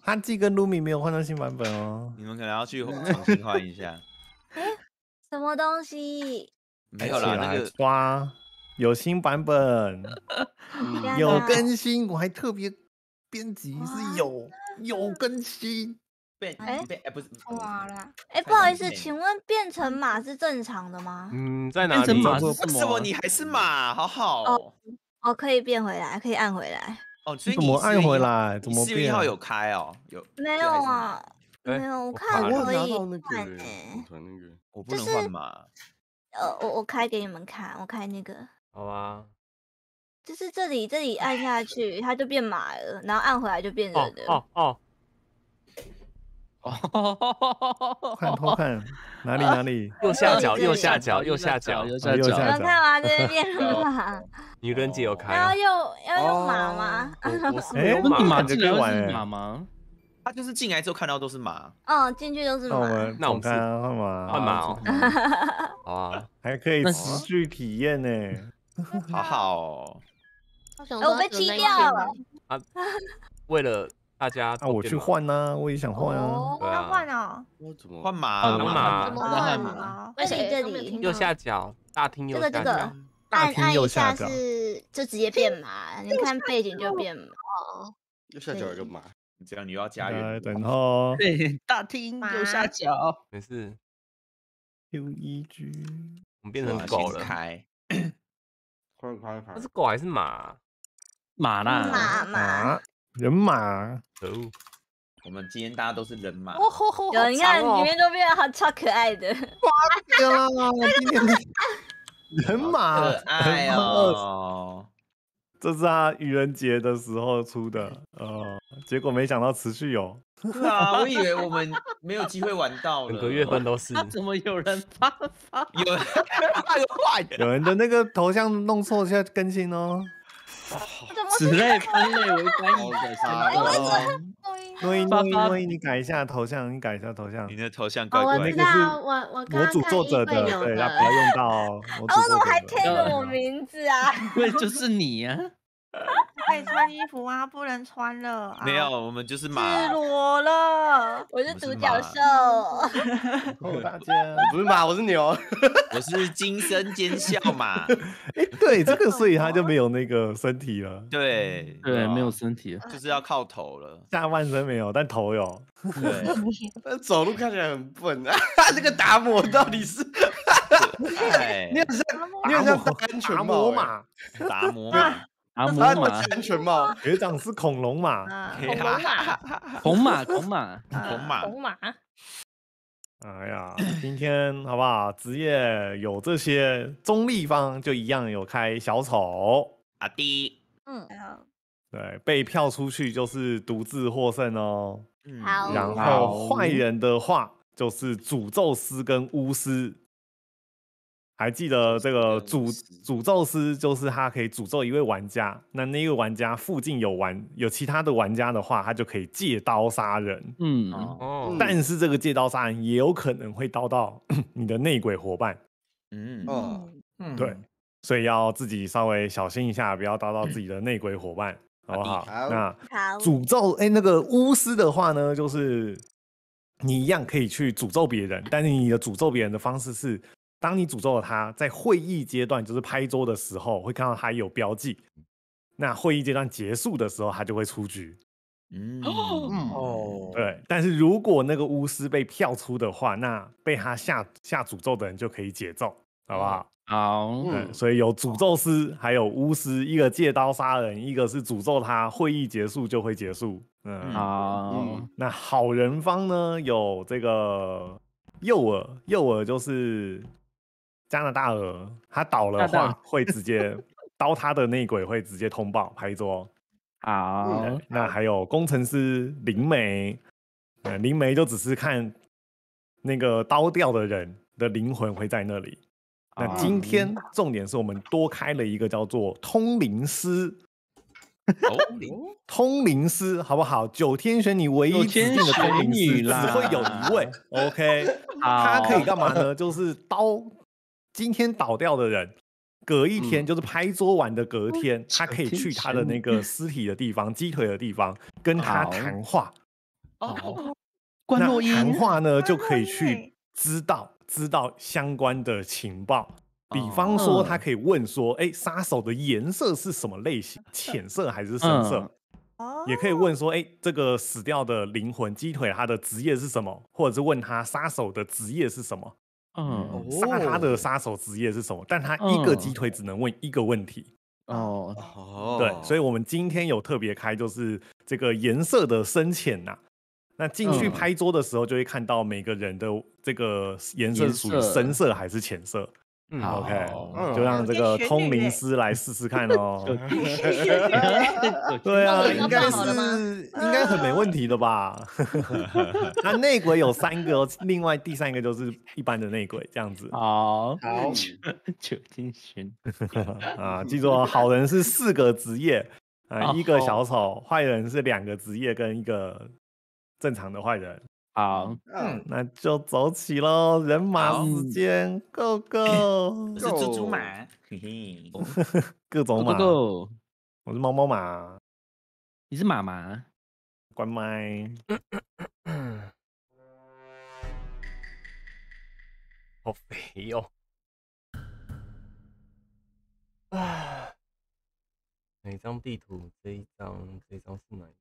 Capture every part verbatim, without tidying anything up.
哈基跟卢米没有换到新版本哦。 你们可能要去重新换一下。 哎，什么东西？ 没有啦，那个刷有新版本，有更新，我还特别编辑是有有更新。 变哎哎不是哇啦！哎，不好意思，请问变成马是正常的吗？ 嗯，在哪里？ 变成马是什么？为什么你还是马？好好哦哦，可以变回来，可以按回来。 哦，所以怎么按回来？怎么四月一号有开哦？有没有啊？没有，我看可以换诶。 我不能换马。 呃，我我开给你们看，我开那个。 好啊。 就是这里这里按下去，它就变马了，然后按回来就变人了。 哦哦。 哦，看偷看哪里哪里？ 右下角，右下角，右下角， 右下角。 有看吗？这边变了马。 女人节有开。 要用要用马吗？ 哎，马就可以玩马吗？ 他就是进来之后看到都是马。 嗯，进去都是马。 那我们那我们看换马， 换马哦。好啊， 还可以持续体验呢， 好好哦。 我被踢掉了。 啊，为了。大家啊，我去换呐，我也想换啊。 要换哦。 我怎么换马？ 换马？ 怎么换马？这里这里右下角，大厅右下角。 这个这个，按按一下是就直接变马，你看背景就变马。 右下角有个马， 这样你又要加元。 等候。 对，大厅右下角。 没事。 Q E G， 我们变成狗了。 开。 快快快！ 那是狗还是马？ 马啦。 马马。 人马， 可恶！ 我们今天大家都是人马。 有，你看里面都变得好超可爱的。 哇呀！今天人马可爱哦。 这是他愚人节的时候出的，呃，结果没想到持续有。 对啊，我以为我们没有机会玩到了。 整个月份都是。 怎么有人发发？ 有人发个坏人。 有人的那个头像弄错，现在更新哦。 此类分类为单一的杀人。诺伊诺伊诺伊，你改一下头像，你改一下头像。 你的头像怪怪。 我知道，我我模组作者的，对，要不要用到？ 我怎么还贴着我名字啊？ 因为就是你呀。 可以穿衣服啊，不能穿了。 没有，我们就是马。 赤裸了， 我是独角兽。 大家， 不是马，我是牛。 我是金身尖笑马。 哎，对，这个所以他就没有那个身体了。 对对，没有身体了， 就是要靠头了。 下半身没有，但头有。 对， 但走路看起来很笨啊。这个达摩到底是？你很像，你很像戴安全帽嘛？ 达摩马。 达摩马安全帽，学长是恐龙马， 恐龙马， 恐马，恐马， 恐马， 恐马。 哎呀，今天好不好？职业有这些，中立方就一样有开小丑阿弟， 嗯， 对，被票出去就是独自获胜哦。 好， 然后坏人的话就是诅咒师跟巫师。还记得这个诅诅咒师，就是他可以诅咒一位玩家，那那个玩家附近有玩有其他的玩家的话，他就可以借刀杀人。 嗯哦，但是这个借刀杀人也有可能会刀到你的内鬼伙伴。 嗯哦，对，所以要自己稍微小心一下，不要刀到自己的内鬼伙伴，好不好？那诅咒哎，那个巫师的话呢，就是你一样可以去诅咒别人，但是你的诅咒别人的方式是。当你诅咒了他，在会议阶段，就是拍桌的时候，会看到他有标记。那会议阶段结束的时候，他就会出局。 嗯哦，对。但是如果那个巫师被票出的话，那被他下下诅咒的人就可以解咒，好不好？ 好。 嗯，所以有诅咒师，还有巫师，一个借刀杀人，一个是诅咒他，会议结束就会结束。嗯， 好。 嗯，那好人方呢，有这个诱饵，诱饵就是加拿大鹅，他倒了话会直接刀他的内鬼会直接通报拍桌。 好， 那还有工程师灵媒，呃，灵媒就只是看那个刀掉的人的灵魂会在那里。那今天重点是我们多开了一个叫做通灵师。通灵师好不好？九天玄女唯一指定的通灵师只会有一位 ，OK？ 他可以干嘛呢？就是刀今天倒掉的人，隔一天、嗯、就是拍桌完的隔天，他可以去他的那个尸体的地方、鸡腿的地方，跟他谈话， 哦，关那落音谈话呢就可以去知道知道相关的情报。比方说，他可以问说：“哎，杀手的颜色是什么类型？浅色还是深色？”也可以问说：“哎，这个死掉的灵魂鸡腿，他的职业是什么？”或者是问他杀手的职业是什么？嗯，杀他的杀手职业是什么？但他一个鸡腿只能问一个问题。哦哦，对，所以我们今天有特别开，就是这个颜色的深浅呐。那进去拍桌的时候，就会看到每个人的这个颜色是属于深色还是浅色。嗯 ，OK， 就让这个通灵师来试试看哦。对啊，应该是应该很没问题的吧？那内鬼有三个哦，另外第三个就是一般的内鬼这样子。 好，好，酒精ရှင်啊，记住哦，好人是四个职业，啊，一个小丑；坏人是两个职业跟一个正常的坏人。好，嗯，那就走起喽！人马时间 ，Go Go！ 我是猪猪马，嘿嘿， 各种马 ，Go！ 我是猫猫马， 你是马马， 关麦， 好肥哦！啊，哪张地图？这一张，这一张是哪一个？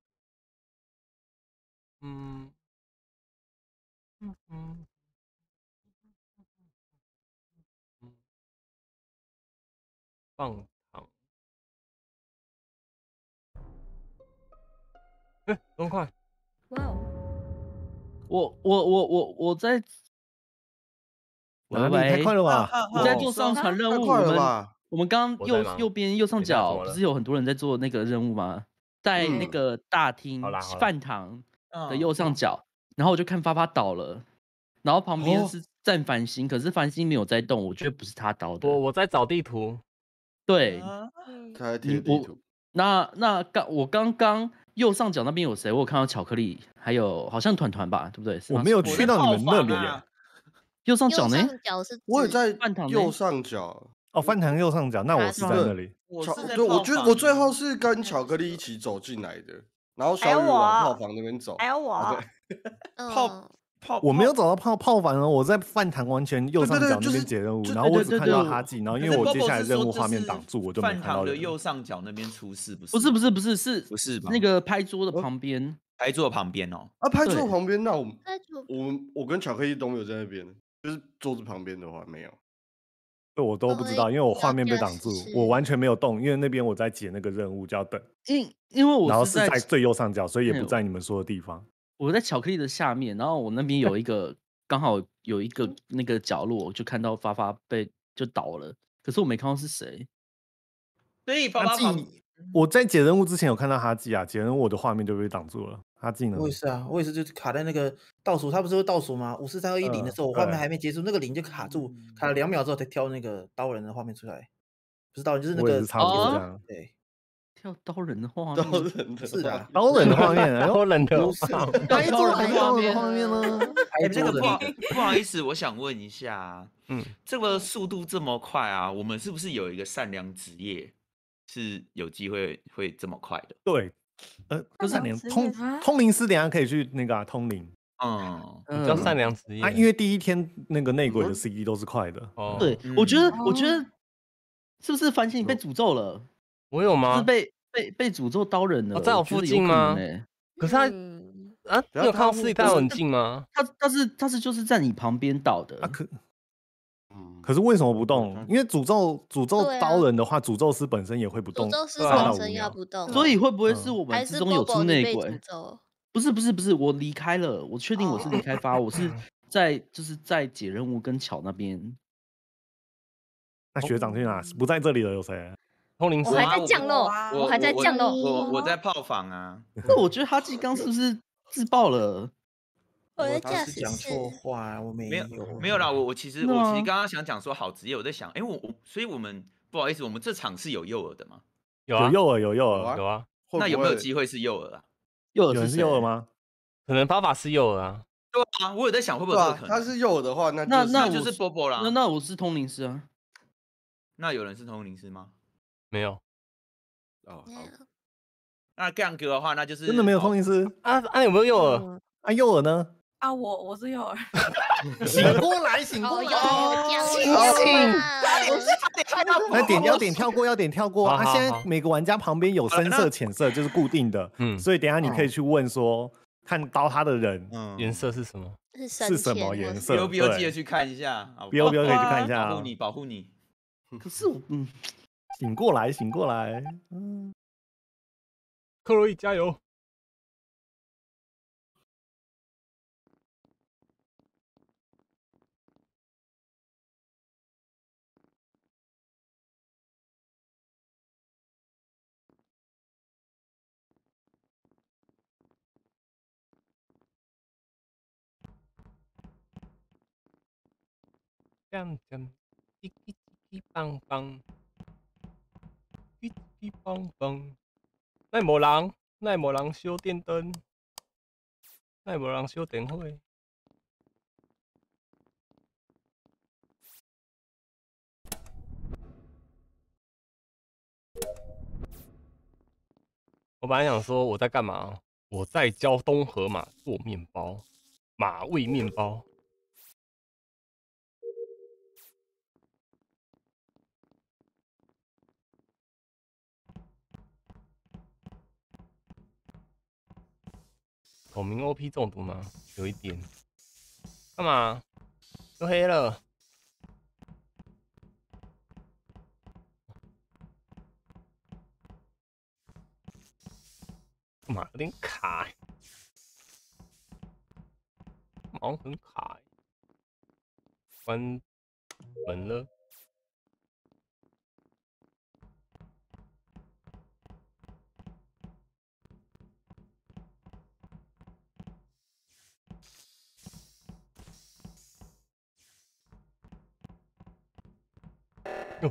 嗯。嗯嗯放糖，哎，这么快！ 哇哦！ 我我我我我在， 哪里太快了吧？ 我在做上传任务，我们我们刚刚右右边右上角不是有很多人在做那个任务吗？在那个大厅饭堂的右上角，然后我就看发发倒了。然后旁边是站繁星，可是繁星没有在动，我觉得不是他倒的。 我我在找地图， 对， 他在贴地图。 那那刚我刚刚右上角那边有谁？我有看到巧克力，还有好像团团吧，对不对？ 我没有去到你们那里耶。 右上角呢？ 我也在饭堂右上角。 哦，饭堂右上角，那我是在那里。 对，我觉得我最后是跟巧克力一起走进来的，然后小雨往炮房那边走。 还有我， 炮。 我没有找到炮炮房哦，我在饭堂完全右上角那边解任务，然后我只看到哈记，然后因为我接下来任务画面挡住，我就没看到。 饭堂的右上角那边出事不是？ 不是不是不是是不是那个拍桌的旁边， 拍桌旁边哦。 啊，拍桌旁边，那我我我跟巧克力都没有在那边，就是桌子旁边的话没有。 这我都不知道，因为我画面被挡住，我完全没有动，因为那边我在解那个任务，就要等。 因因为我然后是在最右上角，所以也不在你们说的地方。 我在巧克力的下面，然后我那边有一个刚好有一个那个角落，就看到发发被就倒了，可是我没看到是谁。 所以发发我在解任务之前有看到哈记啊，解任务我的画面就被挡住了。哈记呢？ 我也是啊，我也是，就是卡在那个倒数，他不是会倒数吗？五四三二一零的时候，我画面还没结束，那个零就卡住，卡了两秒之后才挑那个刀人的画面出来。不是刀人，就是那个差不多这样。 对。 跳刀人的画面， 刀人的是的， 刀人的画面， 刀人的哪一种刀人的画面呢？ 哎，这个不好不好意思，我想问一下，嗯，这个速度这么快啊，我们是不是有一个善良职业是有机会会这么快的？ 对，呃，不是善良通通灵师，等下可以去那个通灵， 嗯， 叫善良职业啊，因为第一天那个内鬼的 C D 都是快的。 哦，对，我觉得我觉得是不是繁星你被诅咒了？ 我有吗？ 是被被被诅咒刀人了， 在我附近吗？可是他啊，你有看到尸体在很近吗？ 他他是他是就是在你旁边倒的。 啊可，可是为什么不动？因为诅咒诅咒刀人的话，诅咒师本身也会不动， 诅咒师本身要不动。 所以会不会是我们之中有出内鬼？不是不是不是，我离开了，我确定我是离开发，我是在就是在解任务跟巧那边。 那学长去哪？不在这里了，有谁？ 通灵师， 我还在降落，我还在降落， 我我在炮房啊。 那我觉得哈基刚是不是自爆了？ 我在驾驶室讲错话，我没有没有啦。我我其实我其实刚刚想讲说好职业，我在想，哎，我我所以我们不好意思，我们这场是有诱饵的吗？ 有有诱饵，有诱饵， 有啊。 那有没有机会是诱饵啊？ 诱饵是诱饵吗？ 可能发法是诱饵啊。 对啊，我有在想会不会有这个可能？ 他是诱饵的话，那那那就是波波啦。 那那我是通灵师啊。 那有人是通灵师吗？ 没有。 哦，好。那这样子的话，那就是真的没有通灵师啊啊！有没有诱饵？ 啊，诱饵呢？ 啊，我我是诱饵。 醒过来，醒过来， 醒醒！那点要点跳过，要点跳过啊！现在每个玩家旁边有深色、浅色，就是固定的。嗯，所以等下你可以去问说，看到他的人颜色是什么？ 是什么颜色 ？B O B O 记得去看一下 ，B O B O 可以去看一下， 保护你，保护你。 可是我，嗯， 醒过来，醒过来，嗯， 克洛伊加油！锵锵，叽叽叽棒棒，叽叽棒棒。奈无人，奈无人烧电灯，奈无人烧电火。我本来想说我在干嘛，我在教东河马做面包，马味面包。孔明 O P 中毒吗？有一点。干嘛？都黑了。干嘛？有点卡、欸。好像很卡、欸。关门了。哟。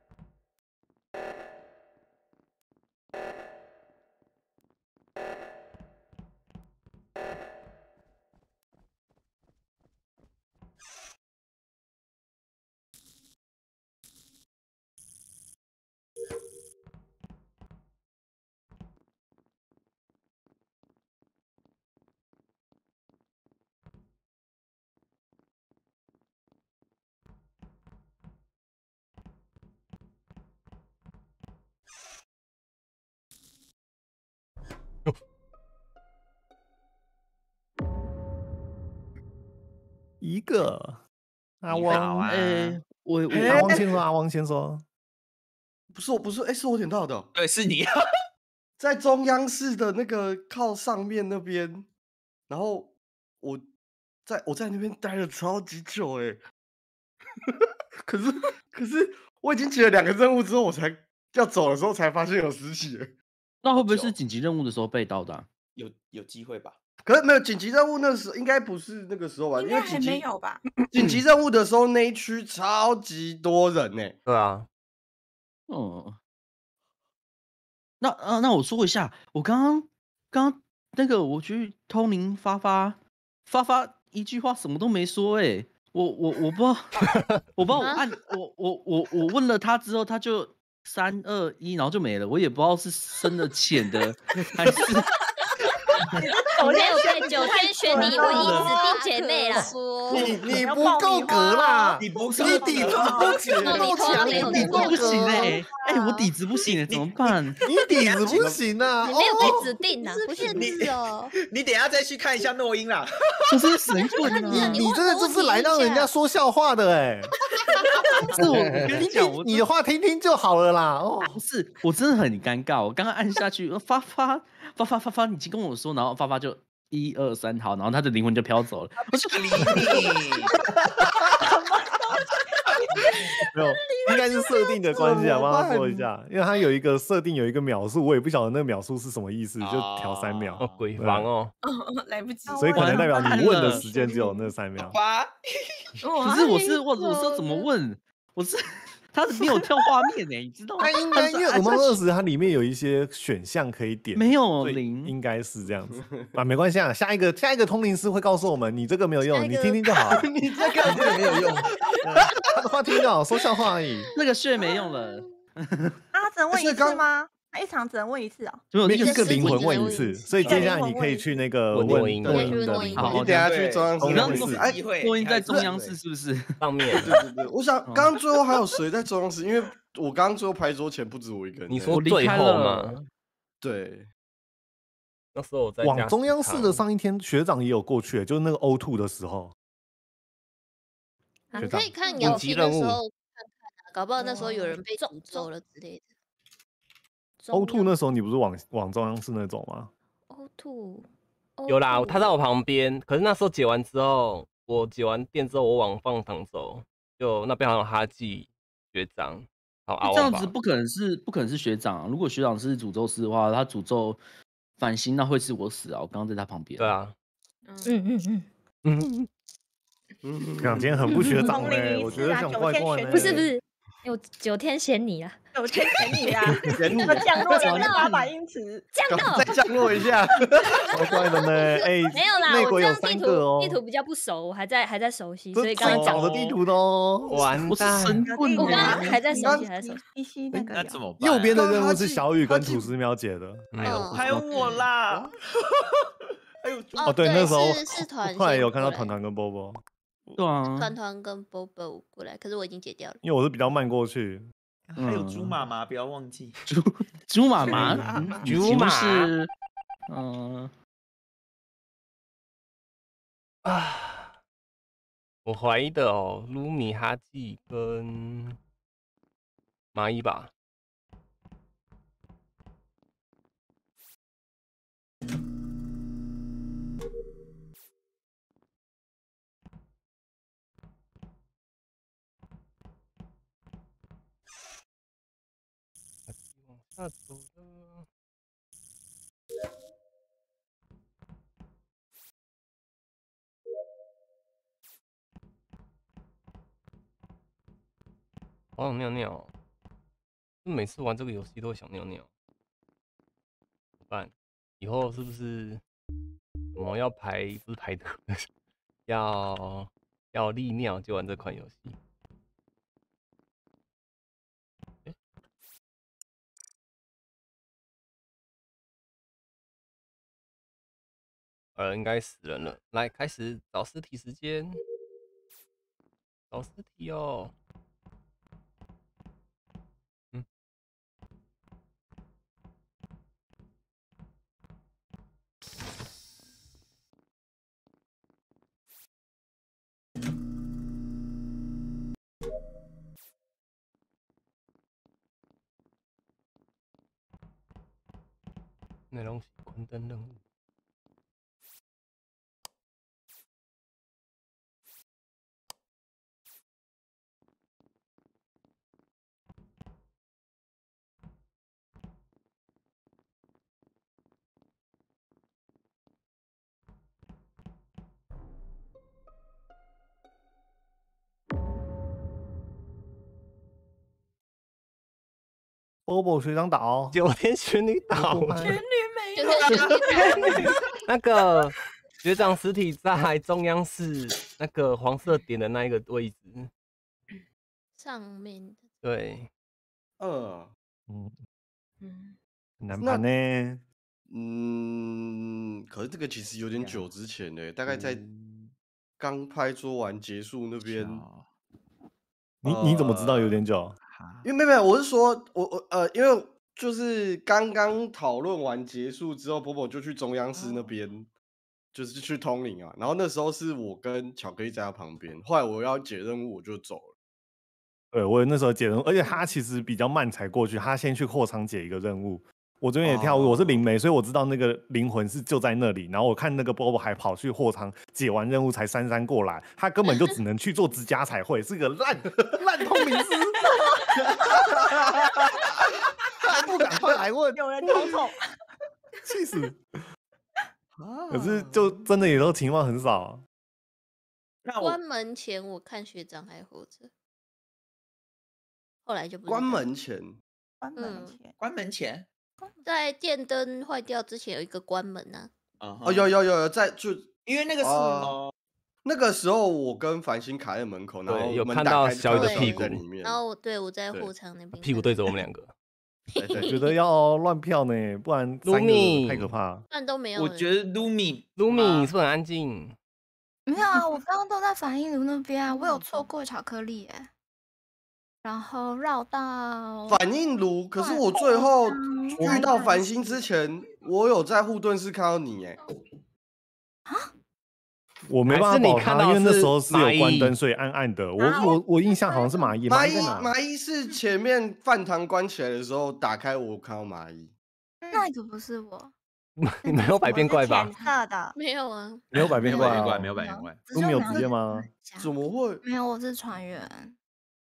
一个阿汪， 哎， 我阿汪先说，阿汪先说， 不是我，不是，哎，是我点到的， 对，是你， 在中央市的那个靠上面那边，然后我在我在那边待了超级久，哎，可是可是我已经解了两个任务之后，我才要走的时候才发现有尸体， 那会不会是紧急任务的时候被盗的、啊？ 有有机会吧？ 可是没有紧急任务那时候，应该不是那个时候吧？ 应该还没有吧？ 紧急任务的时候那一区超级多人呢、欸。 对啊， 哦，那呃，那我说一下，我刚刚刚刚那个我去通灵发发发发一句话什么都没说、欸，哎，我我我不知道，我不知道我按我我我我问了他之后，他就三二一，然后就没了，我也不知道是深的浅的还是。 我没有被九天玄女唯一指定姐妹啦。 你你不够格啦， 你不你底子不够强，你不不行哎，哎，我底子不行哎，怎么办？ 你底子不行啊， 你没有被指定啊，不是你哦。 你等下再去看一下诺音啦。 这是神棍啊！ 你你真的就是来让人家说笑话的哎。 是我跟你讲， 你的话听听就好了啦。哦， 不是，我真的很尴尬，我刚刚按下去，发发发发发发，你已经跟我说，然后发发就一二三好，然后他的灵魂就飘走了。 不是理你。 没有，应该是设定的关系啊，帮他说一下，因为他有一个设定有一个秒数，我也不晓得那个秒数是什么意思，就调三秒。 哦，鬼房哦， 来不及， 所以可能代表你问的时间只有那三秒。 可是我是我我是怎么问？我是他没有跳画面呢、欸，你知道吗？ 他应该因为《Among Us》它里面有一些选项可以点， 没有零， 应该是这样子啊，没关系啊，下一个下一个通灵师会告诉我们，你这个没有用，你听听就好。 你这个这个没有用， 他的话听就好，说笑话而已。 那个穴没用了。 啊，只能问一次吗？ 一场只能问一次哦， 每一个灵魂问一次，所以接下来你可以去那个问问音的灵魂。 你等下去中央中央室，哎，录音在中央室是不是？ 上面。 对对对，我想刚刚最后还有谁在中央室？因为我刚刚最后牌桌前不止我一个人。 你说最后吗？ 对。 那时候我在往中央室的上一天，学长也有过去，就是那个 O 二 的时候。 你可以看摇旗的时候看看啊，搞不好那时候有人被诅咒了之类的。 O 二 那时候你不是往往中央室那种吗 ？O 二有啦，他在我旁边。可是那时候解完之后，我解完电之后，我往放堂走，就那边好像哈记学长，好阿这样子不可能是不可能是学长、啊。如果学长是诅咒师的话，他诅咒反星，那会是我死啊！我刚刚在他旁边。 对啊， 嗯嗯嗯嗯嗯，两天很不学长嘞，我觉得想怪怪的。 不是不是，有九天嫌你啊， 九天嫌你啊， 嫌你降落降到八百英尺， 降到再降落一下， 怪怪的呢。哎， 没有啦， 内我这样地图哦， 地图比较不熟，我还在还在熟悉，所以刚刚讲的地图哦， 完蛋， 我刚刚还在熟悉，还在熟悉。那怎么办？ 右边的任务是小雨跟吐司喵姐的， 还有还有我啦。 还有哦，对，那时候是团， 后来有看到团团跟波波， 对啊， 团团跟波波过来，可是我已经解掉了， 因为我是比较慢过去。 还有猪妈妈，不要忘记猪猪妈妈，猪妈是，嗯啊，我怀疑的哦，卢米哈记跟蚂蚁吧。那走了。好想尿尿，每次玩这个游戏都会想尿尿。怎么办？以后是不是我们要排不是排队，要要利尿就玩这款游戏？呃，应该死人了。来，开始找尸体时间。找尸体哦。嗯。内容是关灯任务。 波波学长岛， 九天玄女岛， 玄女没有。那个学长实体在中央室那个黄色点的那一个位置上面。 对， 呃， 嗯嗯， 难盘呢。 嗯，可是这个其实有点久之前呢，大概在刚拍桌完结束那边。 你你怎么知道有点久？ 因为没有没有，我是说，我我呃，因为就是刚刚讨论完结束之后，波波就去中央室那边，哦、就是去通灵啊。然后那时候是我跟巧克力在他旁边，后来我要解任务，我就走了。 对，我那时候解任务，而且他其实比较慢才过去，他先去货仓解一个任务。我这边也跳舞，哦、我是灵媒，所以我知道那个灵魂是就在那里。然后我看那个波波还跑去货仓解完任务才姗姗过来，他根本就只能去做指甲彩绘，是个烂烂通灵师。还不赶快来问？ 有人偷偷， 气死！可是就真的也都情况很少。 关门前我看学长还活着，后来就不关门前， 关门前， 关门前， 在电灯坏掉之前有一个关门呐、 啊。哦，有有有有，在就因为那个是、呃、 那个时候我跟繁星卡在门口，然后有看到小雨的屁股里面， 然后对我在货仓那边， 屁股对着我们两个。 我觉得要乱票呢，不然三个太可怕。 不然都没有。 我觉得 Lumi Lumi 是不是很安静？ 没有啊，我刚刚都在反应炉那边啊，我有错过巧克力哎。然后绕到反应炉，可是我最后遇到繁星之前，我有在护盾室看到你哎。 啊？ 我没办法保他，因为那时候是有关灯，所以暗暗的。我我我印象好像是麻衣， 麻衣麻衣是前面饭堂关起来的时候打开，我看到麻衣。 那个不是我。 你没有百变怪吧？ 浅色的， 没有啊， 没有百变怪啊， 没有百变怪， 都没有直接吗？ 怎么会？ 没有，我是船员。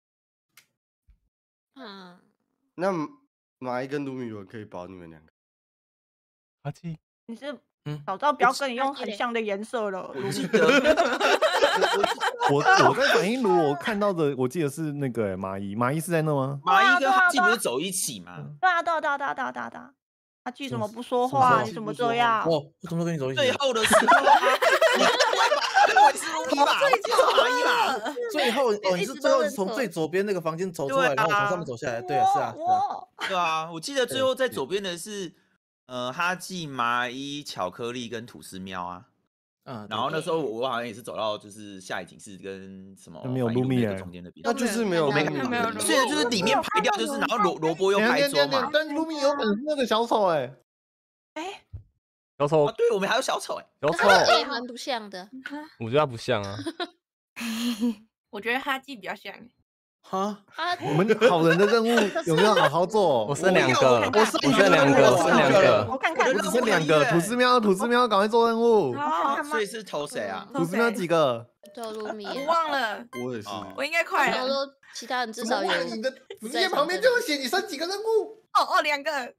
嗯， 那麻衣跟卢米有可以保你们两个。 阿基， 你是早知道不要跟你用很像的颜色了。 我记得， 我我在反应炉我看到的，我记得是那个麻衣，麻衣是在那吗？ 麻衣跟哈基不是走一起吗？ 对啊，对啊，对啊，对啊，对啊，对啊。阿基怎么不说话？你怎么这样？ 我我怎么跟你走一起？ 最后的时候，你我是卢米吧？麻衣吧？ 最后哦，你是最后从最左边那个房间走出来，然后从上面走下来。对啊，是啊，是啊。 对啊，我记得最后在左边的是呃哈基、麻衣、巧克力跟吐司喵啊。嗯，然后那时候我好像也是走到就是下一景是跟什么没有卢米中间那边， 那就是没有没有，所以就是里面排掉，就是然后萝萝卜又排桌嘛。 但卢米有那个小丑哎， 哎， 小丑， 对我们还有小丑哎， 小丑也蛮不像的。 我觉得他不像啊， 我觉得哈基比较像。 哈， 我们好人的任务有没有好好做？ 我剩两个，我剩两个，我剩两个， 我看看， 我只剩两个。吐司喵，吐司喵，赶快做任务。 所以是投谁啊？ 吐司喵几个？ 投卢米。 我忘了， 我也是， 我应该快了。 说其他人至少有。 你的职业旁边就会写你剩几个任务。 哦哦，两个。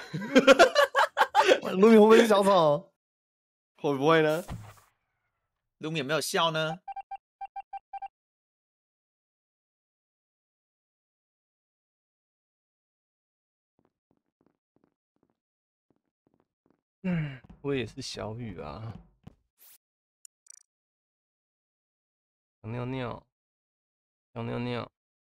卢米会不会是小丑？ 会不会呢？ 卢米有没有笑呢？ 嗯，我也是小雨啊。小尿尿，小尿尿。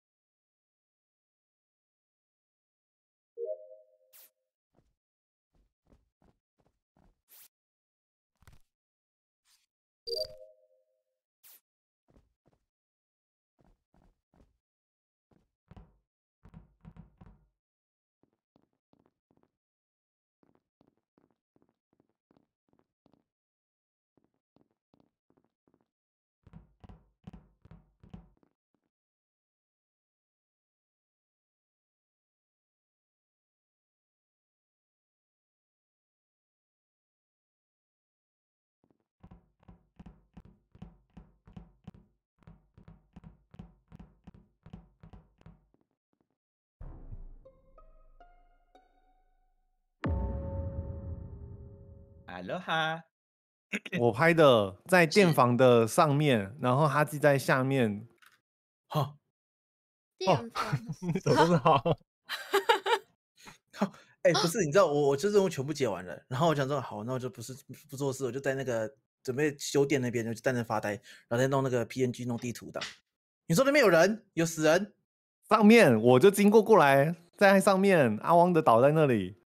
哈喽哈， 我拍的在电房的上面，然后哈基在下面。 好， 电房怎么是好？ 靠！哎，不是，你知道我我这任务全部解完了，然后我想说好，那我就不是不做事，我就在那个准备修电那边，就在那发呆，然后再弄那个 P N G 弄地图档。你说那边有人，有死人？ 上面我就经过过来，在上面，阿汪的倒在那里。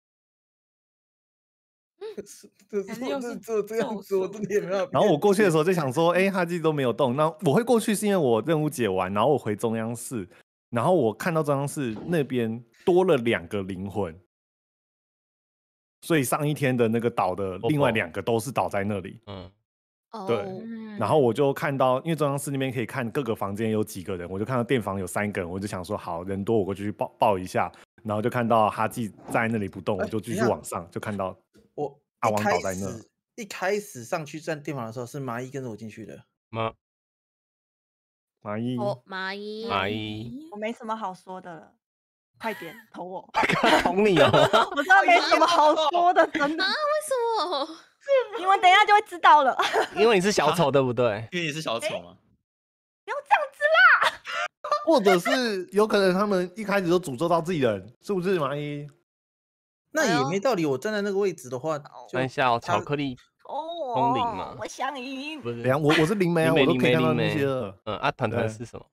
这这这这这样子，我真的也没有。 然后我过去的时候就想说，哎，哈基都没有动，那我会过去是因为我任务解完，然后我回中央室，然后我看到中央室那边多了两个灵魂，所以上一天的那个岛的另外两个都是倒在那里。嗯，对。然后我就看到，因为中央室那边可以看各个房间有几个人，我就看到电房有三个人，我就想说，好人多，我过去去抱抱一下，然后就看到哈基在那里不动，我就继续往上，就看到我。 阿王倒在那。 一开始上去站电房的时候，是麻衣跟着我进去的。 麻麻衣， 哦，麻衣， 麻衣， 我没什么好说的了，快点投我。 投你哦！ 我真的没什么好说的，真的。 啊？为什么？ 你们等一下就会知道了。 因为你是小丑，对不对？ 因为你是小丑吗？ 不要这样子啦！ 或者是有可能他们一开始就诅咒到自己人，是不是麻衣？ 那也没道理，我站在那个位置的话， 看一下哦，巧克力通灵嘛， 我想赢。 不是， 我我是灵媒啊，我都可以看到那些了。 嗯，啊，团团是什么？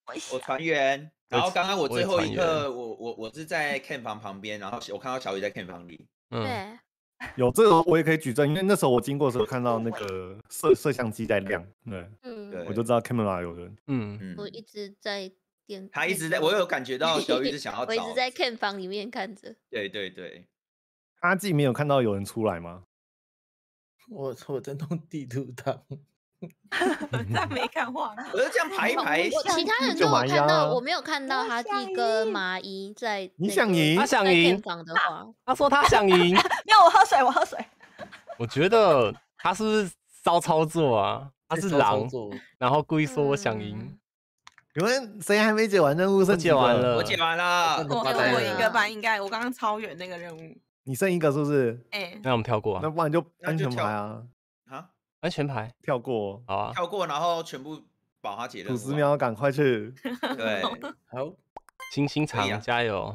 我船员。然后刚刚我最后一刻，我我我是在 camp 房旁边，然后我看到小雨在 camp 房里。 对。 有这个我也可以举证，因为那时候我经过的时候看到那个摄摄像机在亮，对，嗯，我就知道 camera 有人， 嗯嗯，我一直在电， 他一直在，我有感觉到小雨是想要找， 我一直在 camp 房里面看着， 对对对， 他自己没有看到有人出来吗？ 我我在弄地图档， 他没看画面， 我就这样排一排， 我其他人都有看到，我没有看到哈弟跟麻衣在， 你想赢， 他想赢， 的话， 他说他想赢， 要我喝水，我喝水。 我觉得他是不是骚操作啊？他是狼，然后故意说我想赢。 你们谁还没解完任务？剩解完了， 我解完了。 我我一个吧，应该我刚刚超远那个任务。 你剩一个是不是？ 哎， 那我们跳过啊。 那不然就安全牌啊。 啊， 安全牌跳过， 好啊， 跳过，然后全部保他解任务。 五十秒，赶快去。 对， 好， 星星长，加油。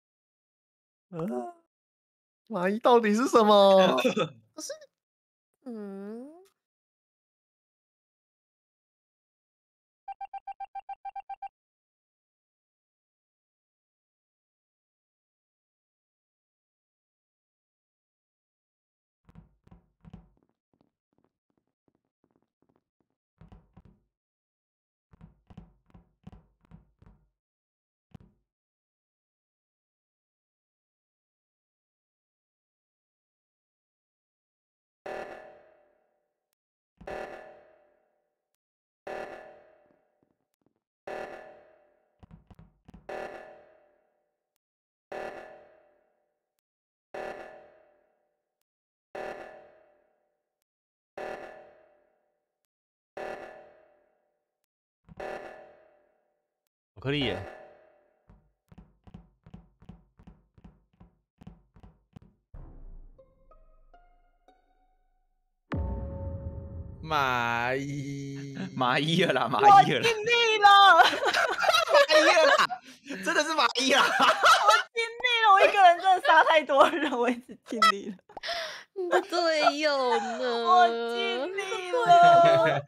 蚂蚁到底是什么？ 不是，嗯。 巧克力耶！ 蚂蚁， 蚂蚁了啦，蚂蚁了， 我尽力了， 蚂蚁了啦，真的是蚂蚁啦！ 我尽力了，我一个人真的杀太多人，我一直尽力了。 你的队友呢？ 我尽力了。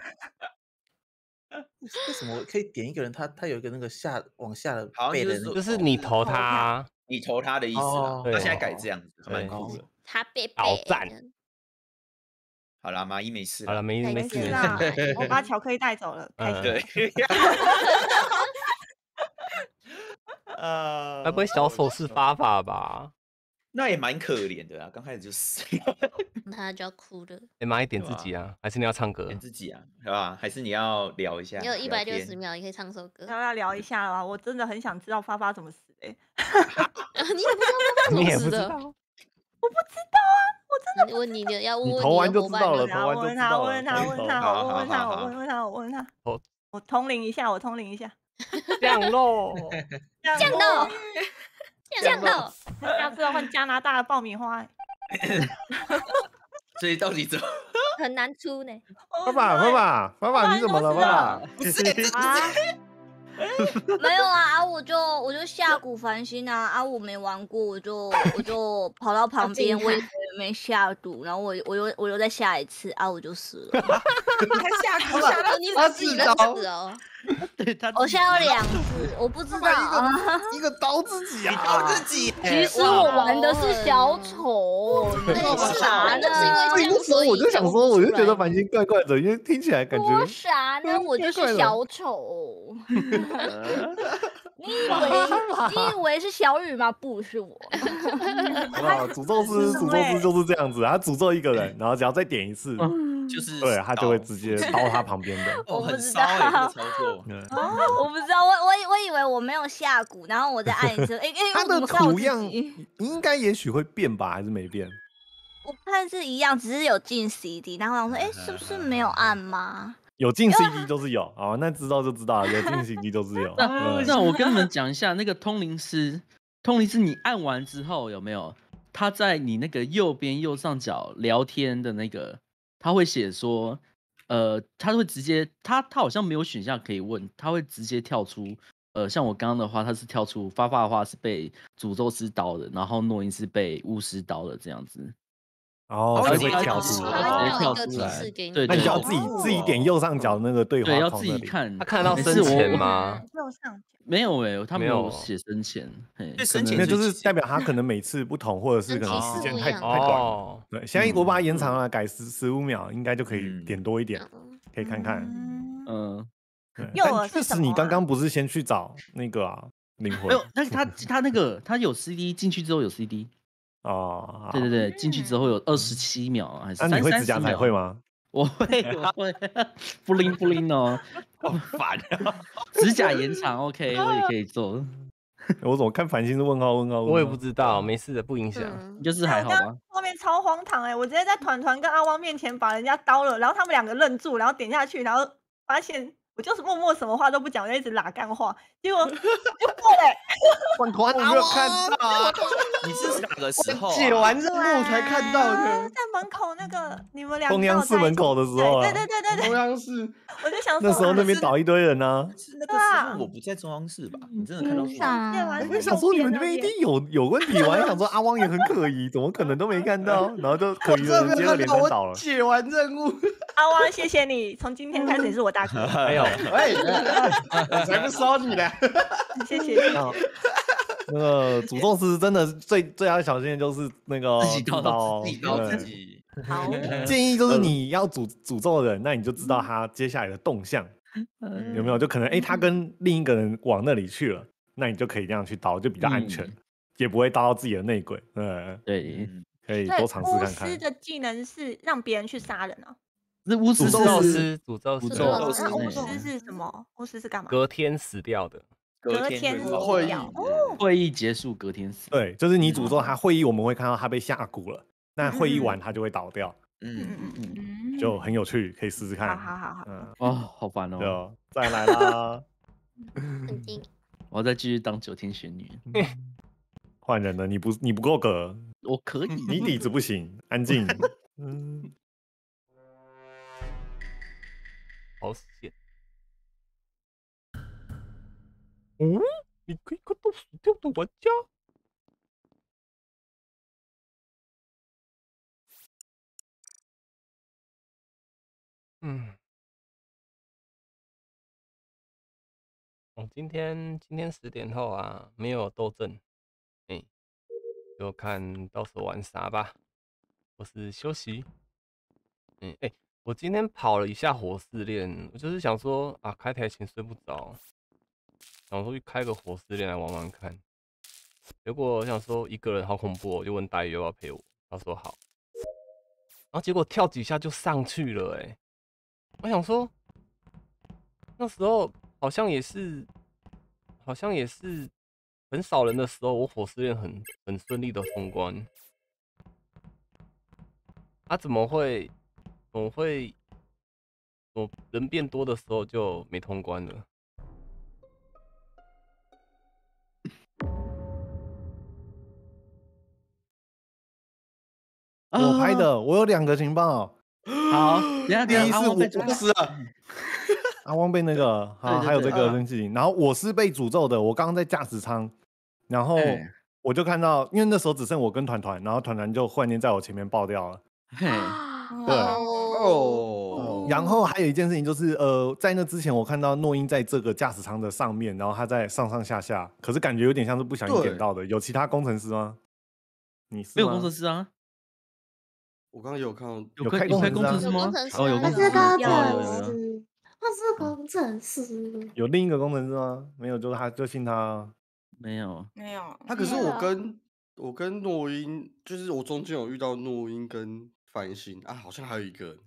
为什么可以点一个人？他他有一个那个下往下的背的， 就是你投他， 你投他的意思啦。他现在改这样子，蛮酷的。 他被好赞。 好啦，蚂蚁没事， 好了，没没事啦。我把巧克力带走了，开心。 对。呃， 该不会小丑是发发吧？ 那也蛮可怜的啊，刚开始就死， 他就要哭了。 哎，蚂蚁点自己啊，还是你要唱歌？ 点自己啊，是吧？还是你要聊一下？ 你有一百六十秒，你可以唱首歌。 要要聊一下了，我真的很想知道发发怎么死的。 你也不知道发发怎么死的？ 我不知道啊，我真的问你的，要问问你投完就知道了， 我问他，我问他，我问他，我问他，我问他，我问他。 我我通灵一下，我通灵一下。 降落， 降落。降落， 下次要换加拿大的爆米花。 所以到底怎么很难出呢？ 爸爸，爸爸，爸爸，你怎么了，爸爸？ 不是啊，没有啊，啊，我就我就下蛊繁星啊，啊，我没玩过，我就我就跑到旁边，我也没下毒，然后我我又我又再下一次，啊，我就死了。 他下蛊下到你把自己的死哦。 对他， 我现在有两只，我不知道啊， 一个刀自己啊， 刀自己。 其实我玩的是小丑，啥呢？ 所以那时候我就想说，我就觉得繁星怪怪的，因为听起来感觉啥呢？我就是小丑。你以为你以为是小雨吗？不是我。 啊，诅咒师，诅咒师就是这样子，他诅咒一个人，然后只要再点一次， 就是对他就会直接刀他旁边的。 我不知道操作。 我不知道，我我我以为我没有下蛊，然后我再按一次，哎哎， 他的图样应该也许会变吧，还是没变？ 我看是一样，只是有进 C D， 然后我想说，哎，是不是没有按吗？ 有进 C D 就是有哦，那知道就知道了，有进 C D 就是有。 那我跟你们讲一下，那个通灵师，通灵师你按完之后有没有？他在你那个右边右上角聊天的那个，他会写说。呃，他会直接，他他好像没有选项可以问，他会直接跳出，呃，像我刚刚的话，他是跳出发发的话是被诅咒师刀的，然后诺因是被巫师刀的这样子。 哦， 它会跳出来， 会跳出来。对， 那你就要自己自己点右上角那个对话对，要自己看。 他看得到深浅吗？ 右上角没有哎，他没有写深浅， 对，深浅就是代表他可能每次不同，或者是可能时间太太短了。对，现在我把它延长了，改十十五秒，应该就可以点多一点，可以看看。 嗯， 但确实你刚刚不是先去找那个啊灵魂？ 没有，但是他他那个他有 C D 进去之后有 C D。 哦， 对对对，进去之后有二十七秒还是三十秒？那你会指甲彩绘吗？ 我会，我会，不灵不灵哦， 好烦啊！ 指甲延长 OK， 我也可以做。 我怎么看繁星是问号问号？ 我也不知道，没事的，不影响， 就是还好吧。 后面超荒唐哎，我直接在团团跟阿汪面前把人家刀了，然后他们两个愣住，然后点下去，然后发现。我就是默默什么话都不讲，我就一直拉干话，结果就过嘞。 团团我没有看到， 你是哪个时候？ 解完任务才看到的， 在门口那个你们两个中央市门口的时候， 对对对对对， 中央市， 我就想那时候那边倒一堆人呢。 是那个时候我不在中央市吧？你真的看到我？我想说你们那边一定有有问题，我还想说阿汪也很可疑，怎么可能都没看到？然后就可疑的人接二连三倒了。 解完任务， 阿汪谢谢你，从今天开始你是我大哥。 没有。 哎，才不收你呢！ 谢谢。 那个诅咒师真的最最要小心的就是那个自己刀， 自己刀自己。 好， 建议就是你要诅诅咒的人，那你就知道他接下来的动向有没有，就可能哎、欸，他跟另一个人往那里去了，那你就可以这样去刀，就比较安全，嗯、也不会刀到自己的内鬼。对对， 可以多尝试看看。 巫师的技能是让别人去杀人哦。 是巫师诅咒师，诅咒师， 那巫师是什么？巫师是干嘛？ 隔天死掉的， 隔天会议会议结束，隔天死。 对，就是你诅咒他会议，我们会看到他被下蛊了，那会议完他就会倒掉。嗯嗯嗯，就很有趣，可以试试看。 好好好， 嗯，哦，好烦哦。 就再来啦， 我要再继续当九天玄女。 换人了，你不你不够格， 我可以， 你底子不行，安静。嗯。 好险！哦，你可以看到死掉的玩家。嗯，哦，今天今天十点后啊，没有斗阵，哎、欸，就看到时候玩啥吧，或是休息。嗯、欸，哎、欸。我今天跑了一下火试炼，我就是想说啊，开台前睡不着，想说去开个火试炼来玩玩看。结果我想说一个人好恐怖、哦，我就问大鱼要不要陪我，他说好。然后结果跳几下就上去了、欸，哎，我想说那时候好像也是，好像也是很少人的时候，我火试炼很很顺利的通关。啊，怎么会？怎么会？我人变多的时候就没通关了。 我拍的，我有两个情报。 好， 第一是我死了，阿汪被那个，好，还有这个事情。然后我是被诅咒的，我刚刚在驾驶舱，然后我就看到，因为那时候只剩我跟团团，然后团团就忽然间在我前面爆掉了。对哦，然后还有一件事情就是，呃，在那之前我看到诺英在这个驾驶舱的上面，然后他在上上下下，可是感觉有点像是不小心点到的。有其他工程师吗？你是没有工程师啊？ 我刚刚有看到有开有开工程师吗？哦，有工程师， 有有有有，他是工程师。 有另一个工程师吗？没有，就是他就信他。 没有没有， 他可是我跟我跟诺英，就是我中间有遇到诺英跟繁星啊，好像还有一个。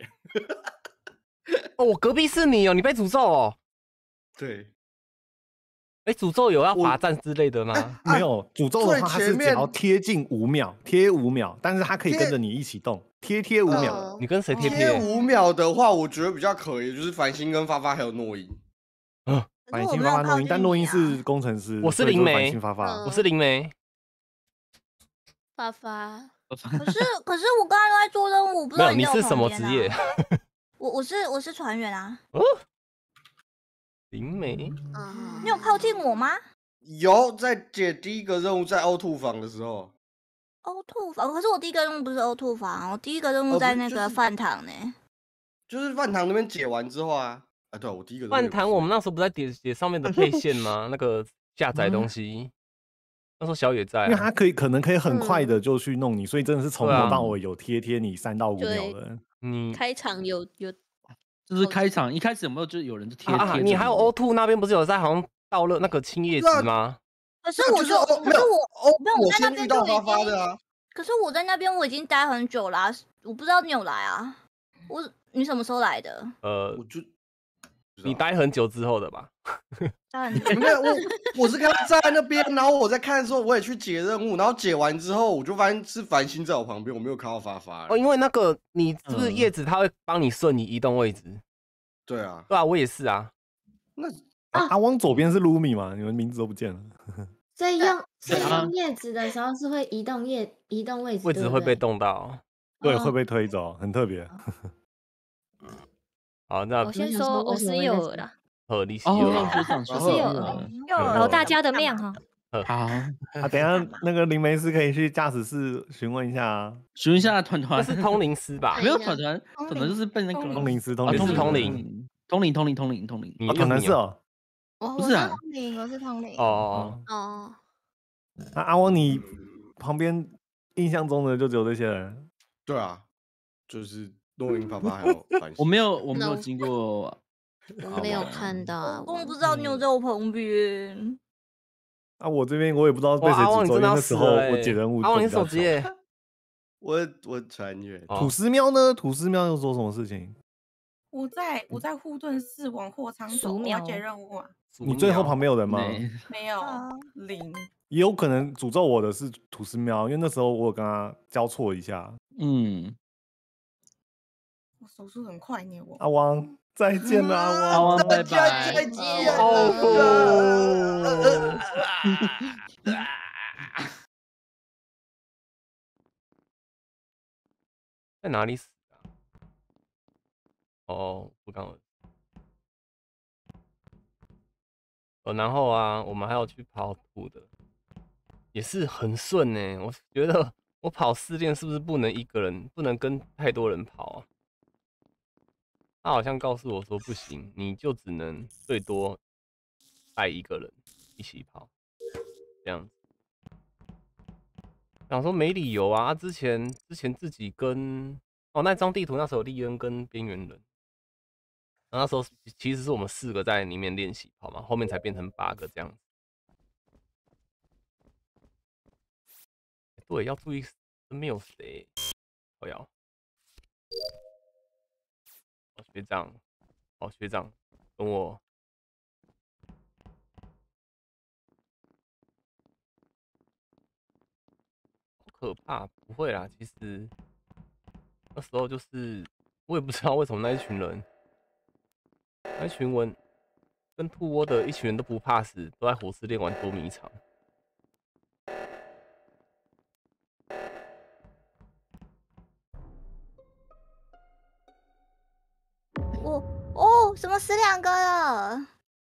哦，我隔壁是你哦，你被诅咒哦。 对。 哎，诅咒有要罚站之类的吗？ 没有，诅咒的话它是只要贴近五秒，贴五秒，但是它可以跟着你一起动，贴贴五秒。 你跟谁贴贴五秒的话，我觉得比较可以，就是繁星跟发发还有诺英。 嗯，繁星、发发、诺英，但诺英是工程师， 我是灵媒， 繁星、发发， 我是灵媒。 发发。 可是可是我刚才都在做任务，不知道你是什么职业？ 我我是我是船员啊。 哦，灵媒， 你有靠近我吗？ 有，在解第一个任务在凹凸房的时候。 呕吐房，可是我第一个任务不是呕吐房，我第一个任务在那个饭堂呢。 就是饭堂那边解完之后啊，啊，对我第一个饭堂，我们那时候不在解解上面的配线吗？那个下载东西，那时候小野在， 因为他可以可能可以很快的就去弄你，所以真的是从头到尾有贴贴你三到五秒的。 你开场有有， 就是开场一开始有没有就是有人就贴贴？ 你还有 O 二那边不是有在好像倒了那个青叶子吗？ 可是我就可是我没有我在那边就已经的啊。 可是我在那边我已经待很久啦，我不知道你有来啊。我你什么时候来的？ 呃， 我就你待很久之后的吧？ 没有，我我是看在那边，然后我在看的时候，我也去解任务，然后解完之后，我就发现是繁星在我旁边，我没有看到发发。 哦，因为那个你是不是叶子，它会帮你顺你移动位置？ 对啊， 对啊，我也是啊。 那阿汪左边是卢米嘛？你们名字都不见了。 所以用所以用叶子的时候是会移动叶移动位置， 位置会被动到， 对，会被推走，很特别。 好，那我先说，我是诱饵啦。 哦，你是诱饵， 我是诱饵，老大家的面哈。 好啊，等一下那个灵媒师可以去驾驶室询问一下啊， 询问一下团团， 那是通灵师吧？ 没有团团，团团就是被那个通灵师，通灵师， 通灵， 通灵，通灵，通灵，通灵， 你团团是哦， 不是啊，通灵，我是通灵。 哦哦， 那阿汪，你旁边印象中的就只有这些人？ 对啊，就是诺林爸爸还有繁星， 我没有，我没有经过。 我没有看到啊， 我不知道你有在我旁边。 啊，我这边我也不知道被谁诅咒，因为那时候我解任务。 阿汪，你手机？ 我我传阅。 吐司喵呢？吐司喵又做什么事情？ 我在我在护盾室往货仓走，我要解任务啊。 你最后旁边有人吗？ 没有，零。 也有可能诅咒我的是吐司喵，因为那时候我有跟他交错一下。 嗯。 我手速很快呢，我。 阿汪。再见了， 阿汪，拜拜， 再见。 在哪里死啊？哦，我刚刚。呃，然后啊，我们还要去跑图的，也是很顺呢。我觉得我跑试炼是不是不能一个人，不能跟太多人跑啊？他好像告诉我说不行，你就只能最多带一个人一起跑，这样子。想说没理由啊，之前之前自己跟哦那张地图那时候有利恩跟边缘人，那时候其实是我们四个在里面练习跑嘛，后面才变成八个这样子。对，要注意没有谁，我要。学长，好学长，跟我好可怕，不会啦，其实那时候就是我也不知道为什么那一群人，那一群人跟兔窝的一群人都不怕死，都在火势练完捉迷藏。 哦，怎么死两个了？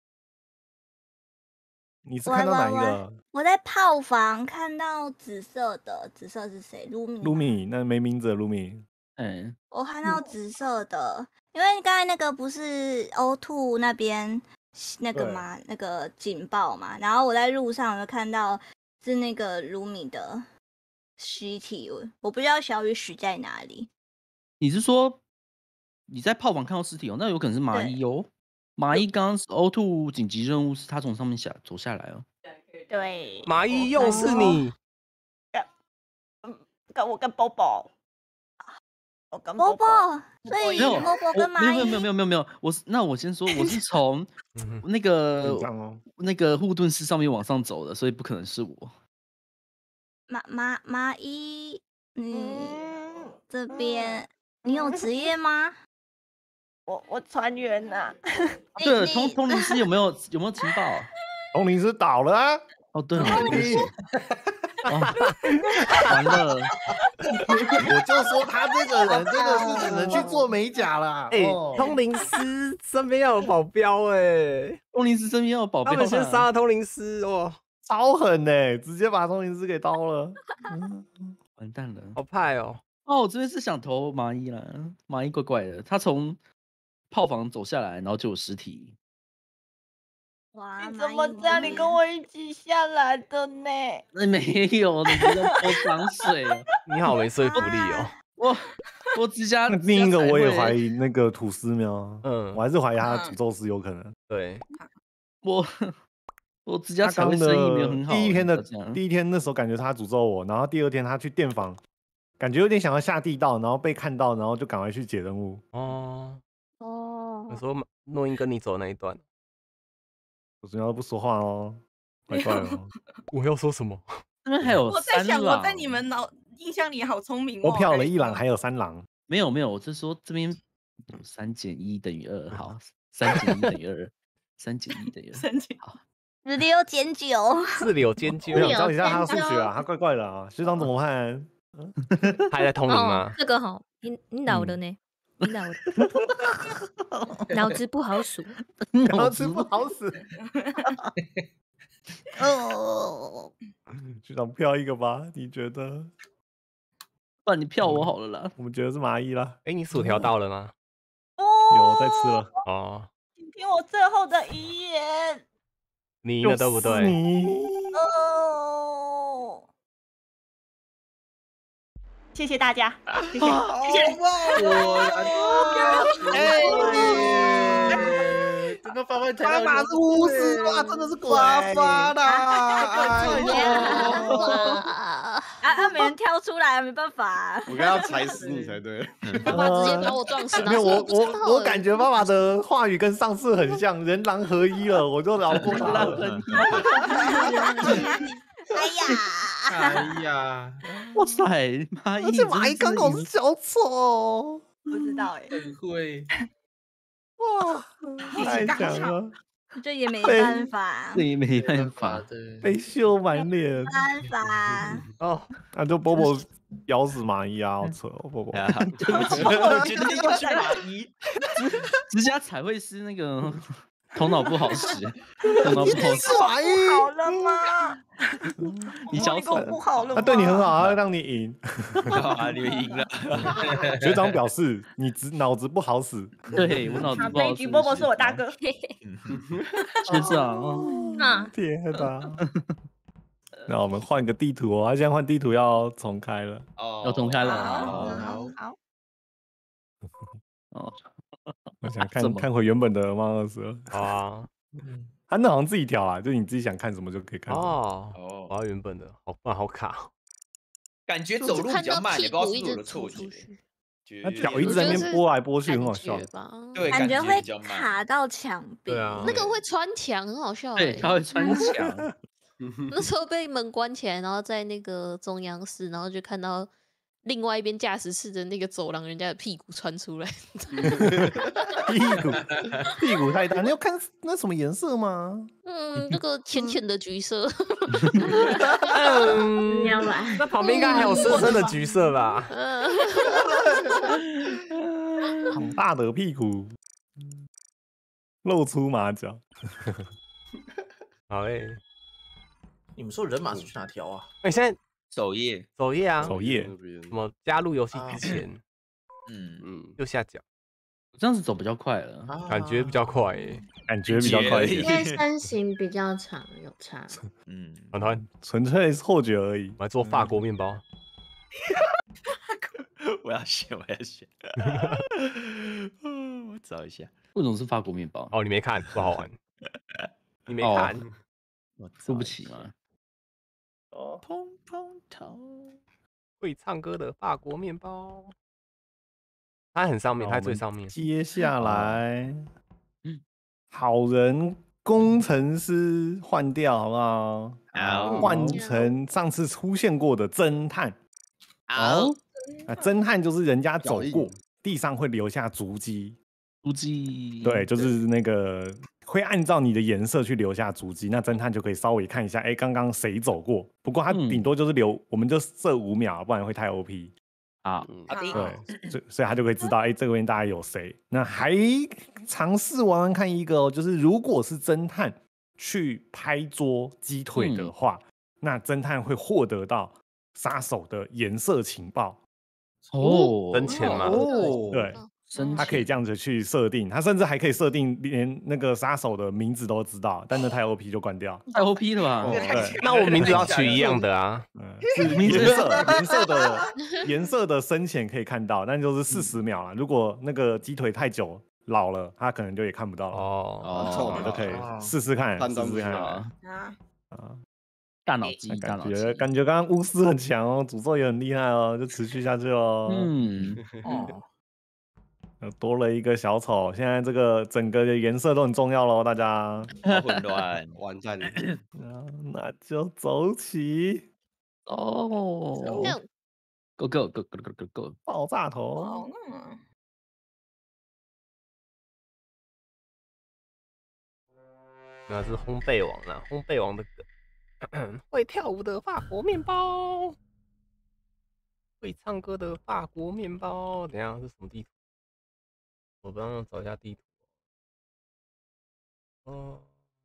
你是看到哪一个？ 我在炮房看到紫色的，紫色是谁？卢米。 卢米，那没名字的卢米。 嗯， 我看到紫色的，因为刚才那个不是 O 二 那边那个嘛，那个警报嘛，然后我在路上就看到是那个卢米的尸体，我不知道小雨许在哪里。 你是说？你在炮房看到尸体哦，那有可能是麻衣哦。麻衣刚刚 O 二 紧急任务是他从上面下走下来哦。 对， 麻衣又是你。 嗯，跟我跟 Bobo， 我跟 Bobo， 所以 Bobo 跟麻衣没有没有没有没有没有，我是那我先说，我是从那个那个护盾室上面往上走的，所以不可能是我。 麻麻麻衣，嗯，这边你有职业吗？ 我我船员呐， 对，通通灵师有没有有没有情报？ 通灵师倒了啊！ 哦，对，通灵师，完了， 我就说他这个人真的是只能去做美甲啦。 哎，通灵师身边要有保镖哎， 通灵师身边要有保镖， 他们先杀了通灵师哦。 超狠呢，直接把通灵师给刀了， 完蛋了， 好派哦。 哦，我这边是想投麻衣啦，麻衣怪怪的，他从炮房走下来，然后就有尸体。 哇， 你怎么这样？你跟我一起下来的呢？ 那没有，你这个泼脏水了。 你好没说服力哦。 我我指甲。 那另一个我也怀疑那个吐司喵，嗯，我还是怀疑他诅咒师有可能。 对， 我我指甲才会生意没有很好。 第一天的第一天那时候感觉他诅咒我，然后第二天他去电访。感觉有点想要下地道，然后被看到，然后就赶快去解任务。 哦哦， 有时候诺英跟你走那一段， 我主要不说话哦，怪怪哦。 我要说什么？ 这边还有我在想，我在你们脑印象里好聪明哦。 我瞟了一狼，还有三狼。 没有没有，我是说这边三减一等于二，好，三减一等于二，三减一等于二， 三减好， 十六减九， 四六减九。 我想教一下他的数学啊，他怪怪的啊，学长怎么判？ 还在通灵吗？ 这个好，你你老了呢，你老了，脑子不好数， 脑子不好使。 哦， 学长票一个吧，你觉得？ 不然你票我好了啦。 我们觉得是蚂蚁啦。 哎，你薯条到了吗？ 有在吃了。 哦。 请听我最后的遗言。 你赢了对不对？ 哦。谢谢大家，谢谢，谢谢。 真的发发爸爸是巫师哇，真的是刮发的。 啊啊！没人跳出来，没办法。 我刚要踩死你才对。 爸爸直接把我撞死。 没有，我我我感觉爸爸的话语跟上次很像，人狼合一了，我就饶过他了。 哎呀！ 哎呀！ 哇塞，蚂蚁！ 而且蚂蚁刚好是小丑， 不知道哎。 很会。 哇，太强了！ 这也没办法， 这也没办法， 被秀满脸。 办法哦，那就波波咬死蚂蚁啊！好扯哦，波波。 对不起， 我觉得又是蚂蚁。 指甲彩绘师那个头脑不好使，头脑不好使。 蚂蚁好了吗？ 你小丑不好了吗？ 他对你很好，他会让你赢。 啊，你们赢了。 学长表示你只脑子不好使。 对我脑子不好使。 这一局波波是我大哥。 学长， 嗯， 天哪！那我们换个地图哦，他现在换地图要重开了。 哦， 要重开了。 好，好。 哦， 我想看看回原本的猫二十二啊。 他那好像自己调啊，就你自己想看什么就可以看。 哦哦，我要原本的，好慢，好卡。 感觉走路比较慢，也不知道是我的错觉。 他脚一直在那边拨来拨去，很好笑吧？ 对， 感觉会卡卡到墙壁。 对啊， 那个会穿墙，很好笑。 对，他会穿墙。 那时候被门关起来，然后在那个中央室，然后就看到另外一边驾驶室的那个走廊，人家的屁股穿出来。 屁股，屁股太大。你要看那什么颜色吗？ 嗯，那个浅浅的橘色。 嗯，那旁边应该还有深深的橘色吧？ 好大的屁股，露出马脚。 好诶， 你们说人马是去哪条啊？ 哎，现在首页， 首页啊， 首页， 什么加入游戏之前， 嗯嗯，右下角， 这样子走比较快了， 感觉比较快诶， 感觉比较快一点， 因为身形比较长，有差。 嗯， 团团纯粹是后觉而已。 我来做法国面包。 我要选，我要选。我找一下， 为什么是法国面包？ 哦，你没看，不好玩。你没看， 我对不起嘛。 哦，砰砰头， 会唱歌的法国面包，它很上面，它最上面。 接下来，好人工程师换掉，好不好？ 好， 换成上次出现过的侦探。 好， 啊，侦探就是人家走过，地上会留下足迹。 足迹， 对，就是那个会按照你的颜色去留下足迹，那侦探就可以稍微看一下，哎，刚刚谁走过？不过他顶多就是留，嗯、我们就设五秒，不然会太 O P 啊。 对，所所以他就会知道，哎，这边大概有谁。那还尝试玩玩看一个哦，就是如果是侦探去拍捉鸡腿的话，嗯、那侦探会获得到杀手的颜色情报。 哦，真钱吗？ 哦，对。他可以这样子去设定，他甚至还可以设定连那个杀手的名字都知道，但那太 O P 就关掉， 太 O P 了吧？ 哦、对， 那我名字要取一样的啊， 嗯，是颜色颜色的颜色的深浅可以看到，但就是四十秒啊。如果那个鸡腿太久老了，他可能就也看不到了。 哦哦，我们就可以试试看，试试看啊啊！ 大脑记忆， 感觉感觉刚刚巫师很强哦，诅咒也很厉害哦，就持续下去哦。 嗯，哦。 多了一个小丑，现在这个整个的颜色都很重要喽，大家。 好混乱， 完蛋了。 那就走起。 哦 ，Go Go Go Go Go Go Go， 爆炸头。 那是烘焙王啊，烘焙王的歌。会跳舞的法国面包，会唱歌的法国面包。等一下，这什么地图？我帮忙找一下地图。哦，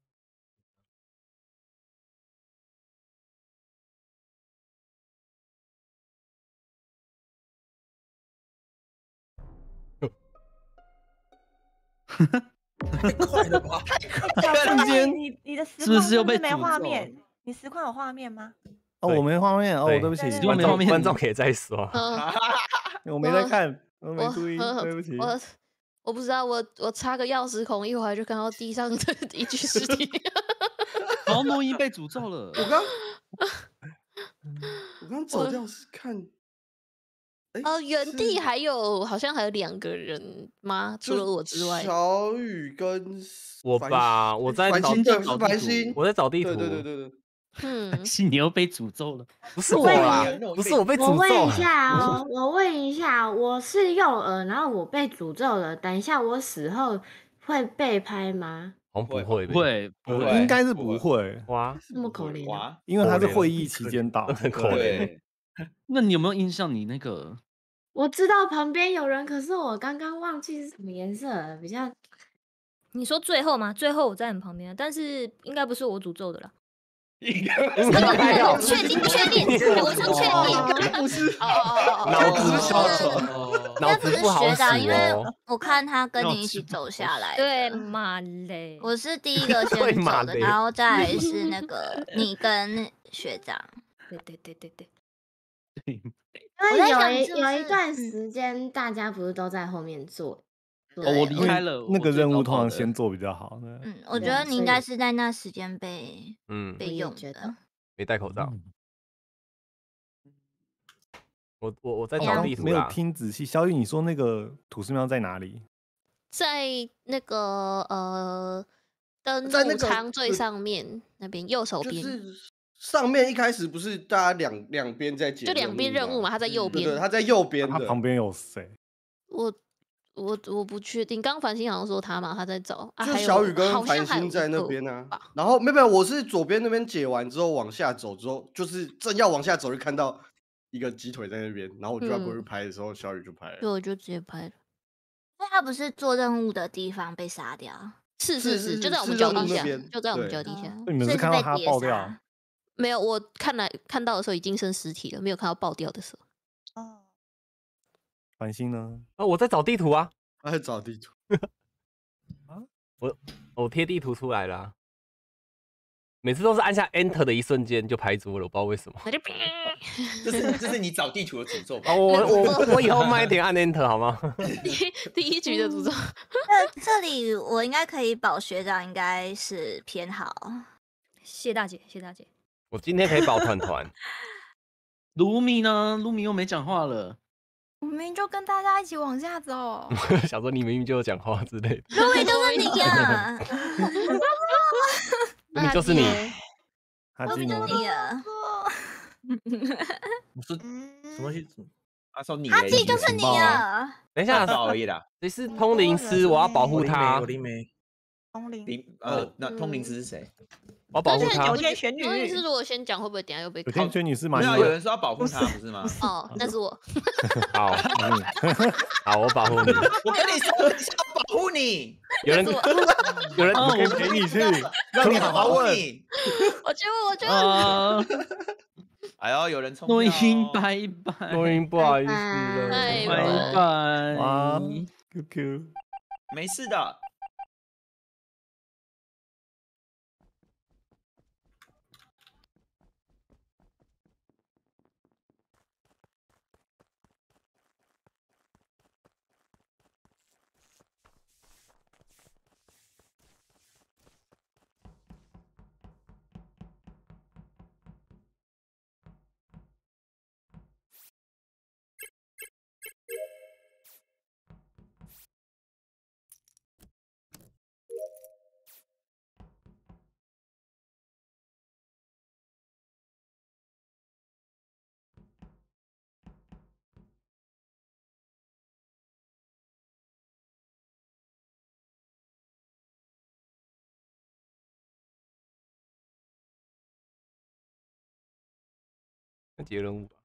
太快了吧！ 太快了！你你的实况是不是又被没画面？你实况有画面吗？ 哦，我没画面哦，对不起， 观众观众可以再说。 我没在看，我没注意，对不起。 我我不知道，我我插个钥匙孔，一会儿就看到地上的一具尸体。 然后诺伊被诅咒了。 我刚我刚走掉是看。 哦，原地还有好像还有两个人吗？除了我之外， 小雨跟我吧，我在找地图，繁星， 我在找地图。 对对对对。 嗯， 是你又被诅咒了？ 不是我啦，不是我被诅咒。 我问一下哦，我问一下，我是诱饵，然后我被诅咒了。等一下我死后会被拍吗？ 好像不会， 不会， 不会，应该是不会。 哇， 这么可怜啊！ 因为他是会议期间到， 很可怜。 那你有没有印象？你那个我知道旁边有人，可是我刚刚忘记是什么颜色了，比较。 你说最后吗？最后我在你旁边，但是应该不是我诅咒的啦。 应该确定确定，我是确定， 不是脑子小丑，脑子不好使哦。 因为我看他跟你一起走下来， 对，妈嘞， 我是第一个先走的，然后再来是那个你跟学长。 对对对对对。 因为有一有一段时间，大家不是都在后面做。 哦，我离开了。 那个任务通常先做比较好。 嗯，我觉得你应该是在那时间被嗯被用的。 没戴口罩。我我我在找地图啦。 没有听仔细。小雨，你说那个土司庙在哪里？ 在那个呃登录舱最上面那边右手边。 上面一开始不是大家两两边在解， 就两边任务嘛，他在右边。 对，他在右边的。 他旁边有谁？ 我。我我不确定，刚繁星好像说他嘛，他在找，啊、 就小雨跟繁星在那边啊。然后没有没有，我是左边那边解完之后往下走之后，就是正要往下走就看到一个鸡腿在那边，然后我就要过去拍的时候，嗯、小雨就拍了。 对，我就直接拍了。 那他不是做任务的地方被杀掉？ 是是是，就在我们脚底下，就在我们脚底下。 你们是看到他爆掉？ 没有，我看来看到的时候已经剩尸体了，没有看到爆掉的时候。 哦。 繁星呢？ 啊，我在找地图啊， 我在找地图。 啊，我我贴地图出来了、啊，每次都是按下 Enter 的一瞬间就拍桌了，我不知道为什么。 这是这是你找地图的诅咒吧？ 哦，我我我以后慢一点按 Enter 好吗？ 第一局的诅咒。 那这里我应该可以保学长，应该是偏好。 谢大姐，谢大姐。 我今天可以保团团。 卢米呢？卢米又没讲话了。 我明明就跟大家一起往下走。 想说你明明就有讲话之类的。 卢米就是你呀！ 卢米就是你。 卢米就是你啊！ 我说什么意思？ 他说你， 他自己就是你啊！ 等一下， 而已啦。 这是通灵师，我要保护他。 我灵媒。 通灵。 呃，那通灵师是谁？ 我要保护他。 九天玄女。 通灵师如果先讲，会不会等下又被？ 九天玄女是吗？ 没有，有人说要保护他，不是吗？ 哦，那是我。 好，好，我保护你。 我跟你说，我是要保护你。 有人有人可以陪你去，让你好好问。 我去问，我去问。 哎呦，有人冲！ 录音拜拜， 录音不好意思了， 拜拜。 哇 ，Q Q， 没事的。 那几个任务吧。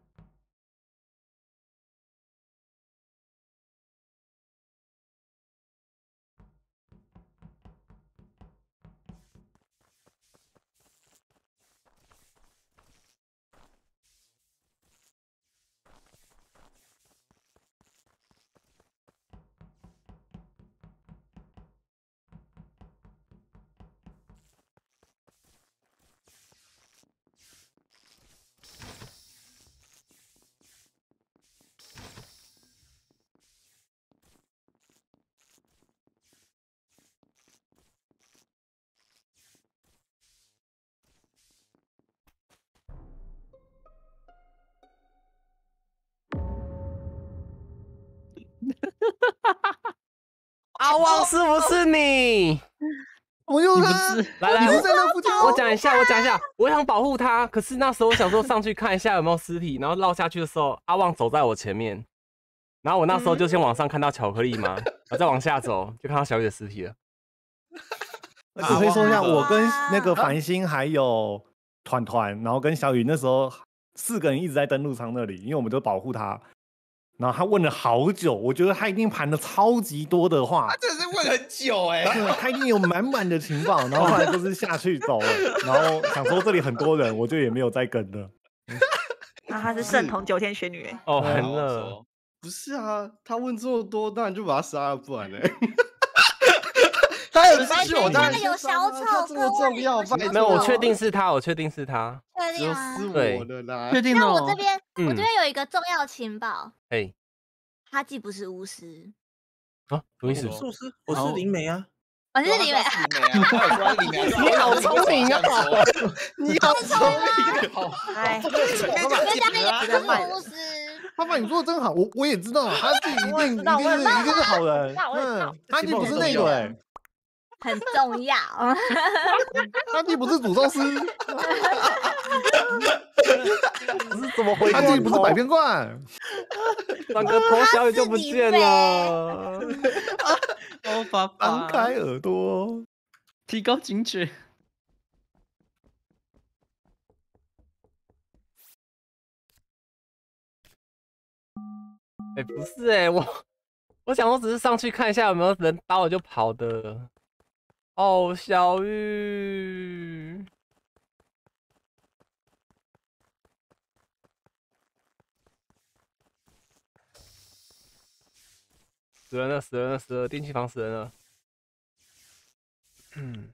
阿旺是不是你？ 我又是来来， 我在那附近。 我讲一下，我讲一下，我想保护他，可是那时候我想说上去看一下有没有尸体，然后绕下去的时候，阿旺走在我前面，然后我那时候就先往上看到巧克力嘛，然后再往下走就看到小雨的尸体了。 我可以说一下，我跟那个繁星还有团团，然后跟小雨那时候四个人一直在登陆舱那里，因为我们都保护他。然后他问了好久，我觉得他一定盘了超级多的话， 他真的是问很久哎、 欸，他一定有满满的情报。然后后来就是下去走了，然后想说这里很多人，我就也没有再跟了。 那他是圣童九天玄女哎， 哦，很热， 不是啊，他问这么多，当然就把他杀了，不然呢？他有继续，我当然有小丑， 他这么重要， 没有，我确定是他，我确定是他， 确定啊，是我的啦， 确定那我这边，我这边有一个重要情报， 哎， 他既不是巫师啊，什么意思？ 我是我是灵媒啊， 我是灵媒， 你好聪明啊， 你好聪明，好， 哎， 爸爸， 巫师。 爸爸，你说的真好，我我也知道，他自己一定一定是一定是好人，嗯，他既不是那个哎， 很重要， 他既不是诅咒师， 不是怎么回？ 他既不是百变怪， 两个头小雨就不见了， 哦，爸爸， 张开耳朵， 提高警觉。 哎、欸，不是哎、欸，我我想我只是上去看一下有没有人打我就跑的。哦，小玉，死人了，死人了，死了！电器房死人了。嗯。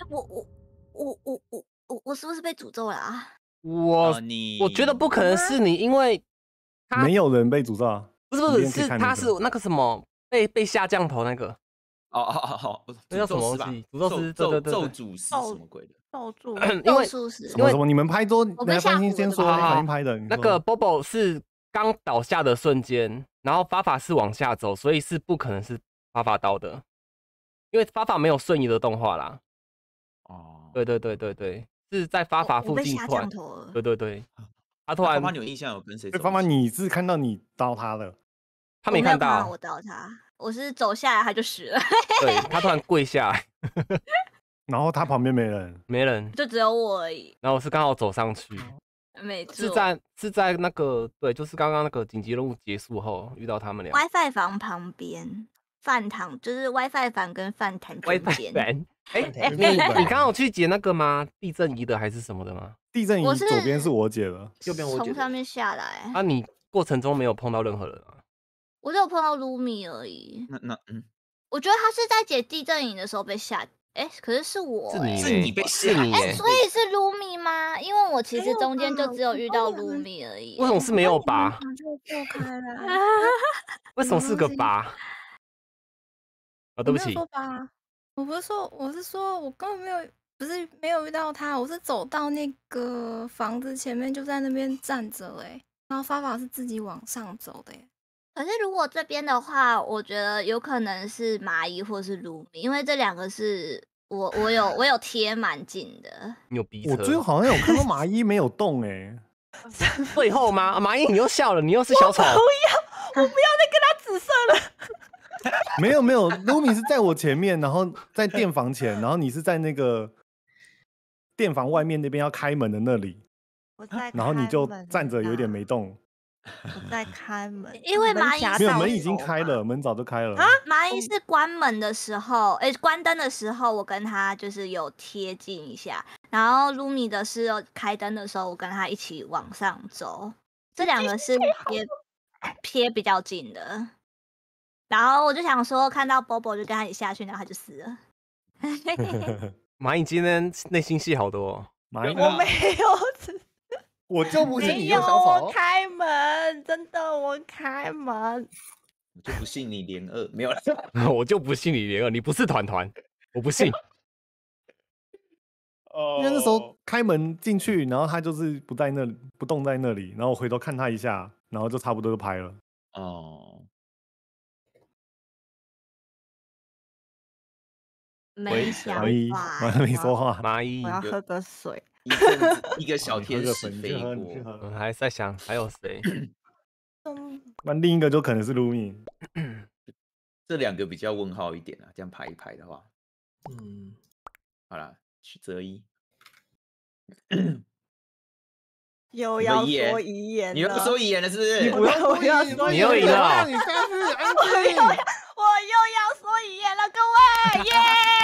我我我我我我我是不是被诅咒了啊？ 我你我觉得不可能是你，因为没有人被诅咒啊。 不是不是，是他是那个什么被被下降头那个。 哦哦哦哦， 那叫什么东西？诅咒师， 咒咒诅师什么鬼的？ 咒诅， 因为因为什么？你们拍桌，来繁星先说，繁星拍的。 那个 Bobo 是刚倒下的瞬间，然后法法是往下走，所以是不可能是法法刀的，因为法法没有瞬移的动画啦。哦，对对对对对，是在法法附近突然，对对对，他突然。 妈妈，你有印象有跟谁？ 妈妈，你是看到你刀他的， 他没看到， 我刀他，我是走下来他就死了。 对他突然跪下来。 然后他旁边没人， 没人， 就只有我而已。 然后我是刚好走上去， 没错， 是在是在那个对，就是刚刚那个紧急任务结束后遇到他们俩。 WiFi 房旁边，饭堂就是 WiFi 房跟饭堂中间。 WiFi 哎，你你刚好去解那个吗？地震仪的还是什么的吗？ 地震仪左边是我解的，右边我解。 从上面下来。 啊，你过程中没有碰到任何人啊？ 我只有碰到 Lumi 而已。 那那嗯， 我觉得他是在解地震仪的时候被吓。哎，可是是我， 是你， 是你被吓， 哎，所以是 Lumi 吗？因为我其实中间就只有遇到 Lumi 而已。 为什么是没有拔？ 就破开了。 为什么是个拔？啊，对不起。 说拔，我不是说，我是说我根本没有，不是没有遇到他，我是走到那个房子前面，就在那边站着哎，然后发法是自己往上走的哎。 可是如果这边的话，我觉得有可能是蚂蚁或是卢米，因为这两个是我我有我有贴蛮近的。 你有逼车？ 我最后好像有看到蚂蚁没有动哎、 欸，最后吗？蚂蚁你又笑了，你又是小丑。我不要，我不要再跟他紫色了。 没有没有，卢米是在我前面，然后在电房前，然后你是在那个电房外面那边要开门的那里， 我在， 然后你就站着有点没动。 我在开门， 因为蚂蚁没有门已经开了，门早就开了啊。蚂蚁是关门的时候，哎、欸，关灯的时候，我跟他就是有贴近一下，然后 Lumi 的是开灯的时候，我跟他一起往上走，这两个是贴贴比较近的。然后我就想说，看到 Bobo 就跟他一起下去，然后他就死了。 蚂蚁今天内心戏好多、哦， 蚂蚁我没有。 我就不信你有我开门，真的我开门， 我就不信你连二没有了， 我就不信你连二，你不是团团，我不信。 哦，因为那时候开门进去，然后他就是不在那里，不动在那里，然后我回头看他一下，然后就差不多就拍了。 哦， 没想法， 蚂蚁没说话， 蚂蚁， 我要喝个水。 一阵子一个小天使飞过， 我还在想还有谁？ 那另一个就可能是 Lumi， 这两个比较问号一点啊。这样排一排的话， 嗯， 好啦，许择一， 又要说遗言， 你又不说遗言了是不是？ 你不要， 我要说你又赢了， 你下次安静。我又要说遗言了，各位，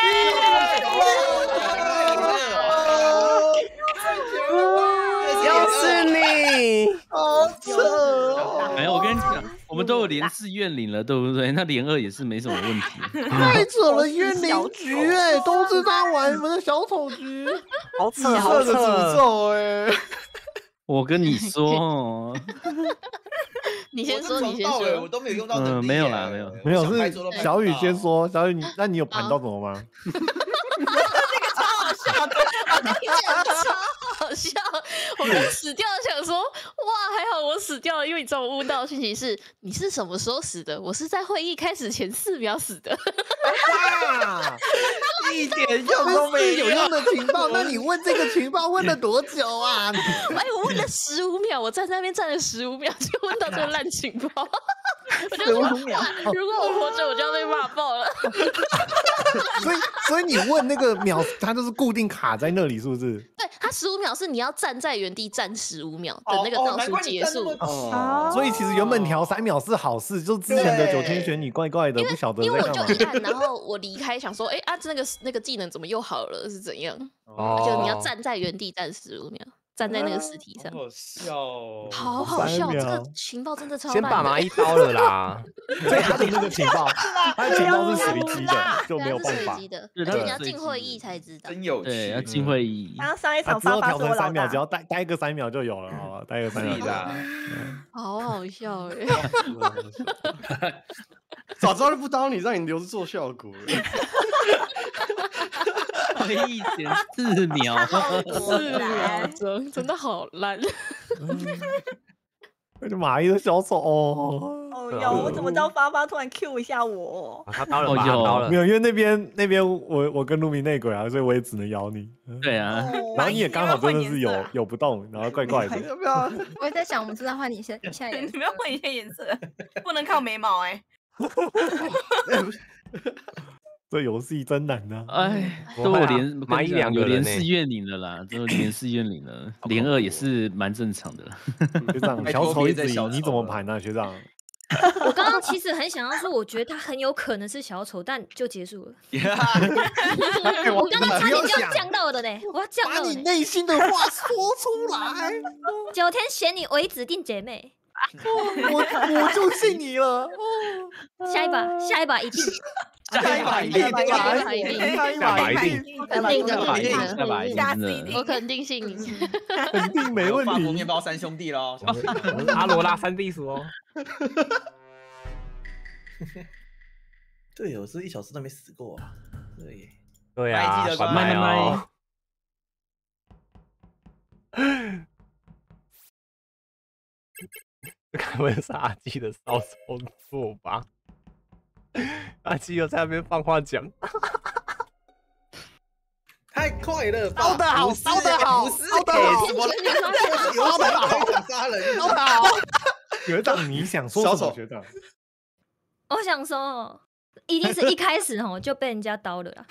耶！ 又是你， 好扯哦！ 没有，我跟你讲，我们都有连四怨灵了，对不对？那连二也是没什么问题。 太扯了，怨灵局哎，都是他玩你们的小丑局， 好扯，好扯， 诅咒哎！ 我跟你说， 你先说，你先说， 我都没有用到能力、 嗯，没有啦，没有， 没有，是小雨先说。小雨，你那你有盘到什么吗？ 这个超好笑的， 你讲超好笑。我刚死掉，想说哇，还好我死掉了，因为你知道我问到的讯息是你是什么时候死的？我是在会议开始前四秒死的。 哇，一点用都没有用的情报，那你问这个情报问了多久啊？ 哎，我问了十五秒，我站在那边站了十五秒，就问到这个烂情报。我就说，如果我活着，我就要被骂爆了。 所以，所以你问那个秒，它就是固定卡在那里，是不是？ 对，它十五秒是你要站在原地站十五秒的那个倒数结束。 哦，所以其实原本调三秒是好事，就之前的九天玄女怪怪的，不晓得在干嘛。 因为我就一按，然后我离开，想说，哎啊，那个那个技能怎么又好了？是怎样？ 哦， 就你要站在原地站十五秒。 站在那个尸体上， 好笑哦， 好好笑，这个情报真的超烂。 先把蚂蚁刀了啦， 所以他的那个情报，他的情报是随机的，就没有办法。 而且你要进会议才知道， 真有趣。 对，要进会议。 刚刚上一场只要发发说调成三秒， 老大只要待待个三秒就有了，好吧？待个三秒就有了。 好好笑哎！ 早知道就不当你，让你留着做效果。 会议前四秒， 四秒钟，真的好烂。 那就蚂蚁的小丑哦。 哦哟，我怎么知道发发突然 Q 一下我？ 他刀了，他刀了。 没有，因为那边那边我我跟陆明内鬼啊，所以我也只能咬你。 对啊， 然后你也刚好真的是有有不动，然后怪怪的。 要不要？我也在想，我们是在换你下下一个， 你们要换一下颜色，不能靠眉毛哎。 这游戏真难呐！ 哎，都我连蚂蚁两个有连四怨灵了啦，都连四怨灵了，连二也是蛮正常的。 学长，小丑一直赢，你怎么盘呢？学长， 我刚刚其实很想要说，我觉得他很有可能是小丑，但就结束了。我刚刚差点就要降到的呢，我要降到。 把你内心的话说出来。 九天嫌你为指定姐妹。 我我就信你了。 下一把，下一把一定。 下一把一定， 下一把一定， 下一把一定， 肯定的，肯定下把一定的， 我肯定信你， 肯定没问题。 法国面包三兄弟喽， 阿罗拉三地鼠哦。 对，我是一小时都没死过啊。对， 对啊， 关麦哦。 这该不会是阿基的骚操作吧？阿基又在那边放话讲， 太快了， 烧得好，烧得好，烧得好， 什么？烧得好，想杀人， 烧得好。学长，你想说什么？学长， 我想说，一定是一开始哦就被人家刀了啦。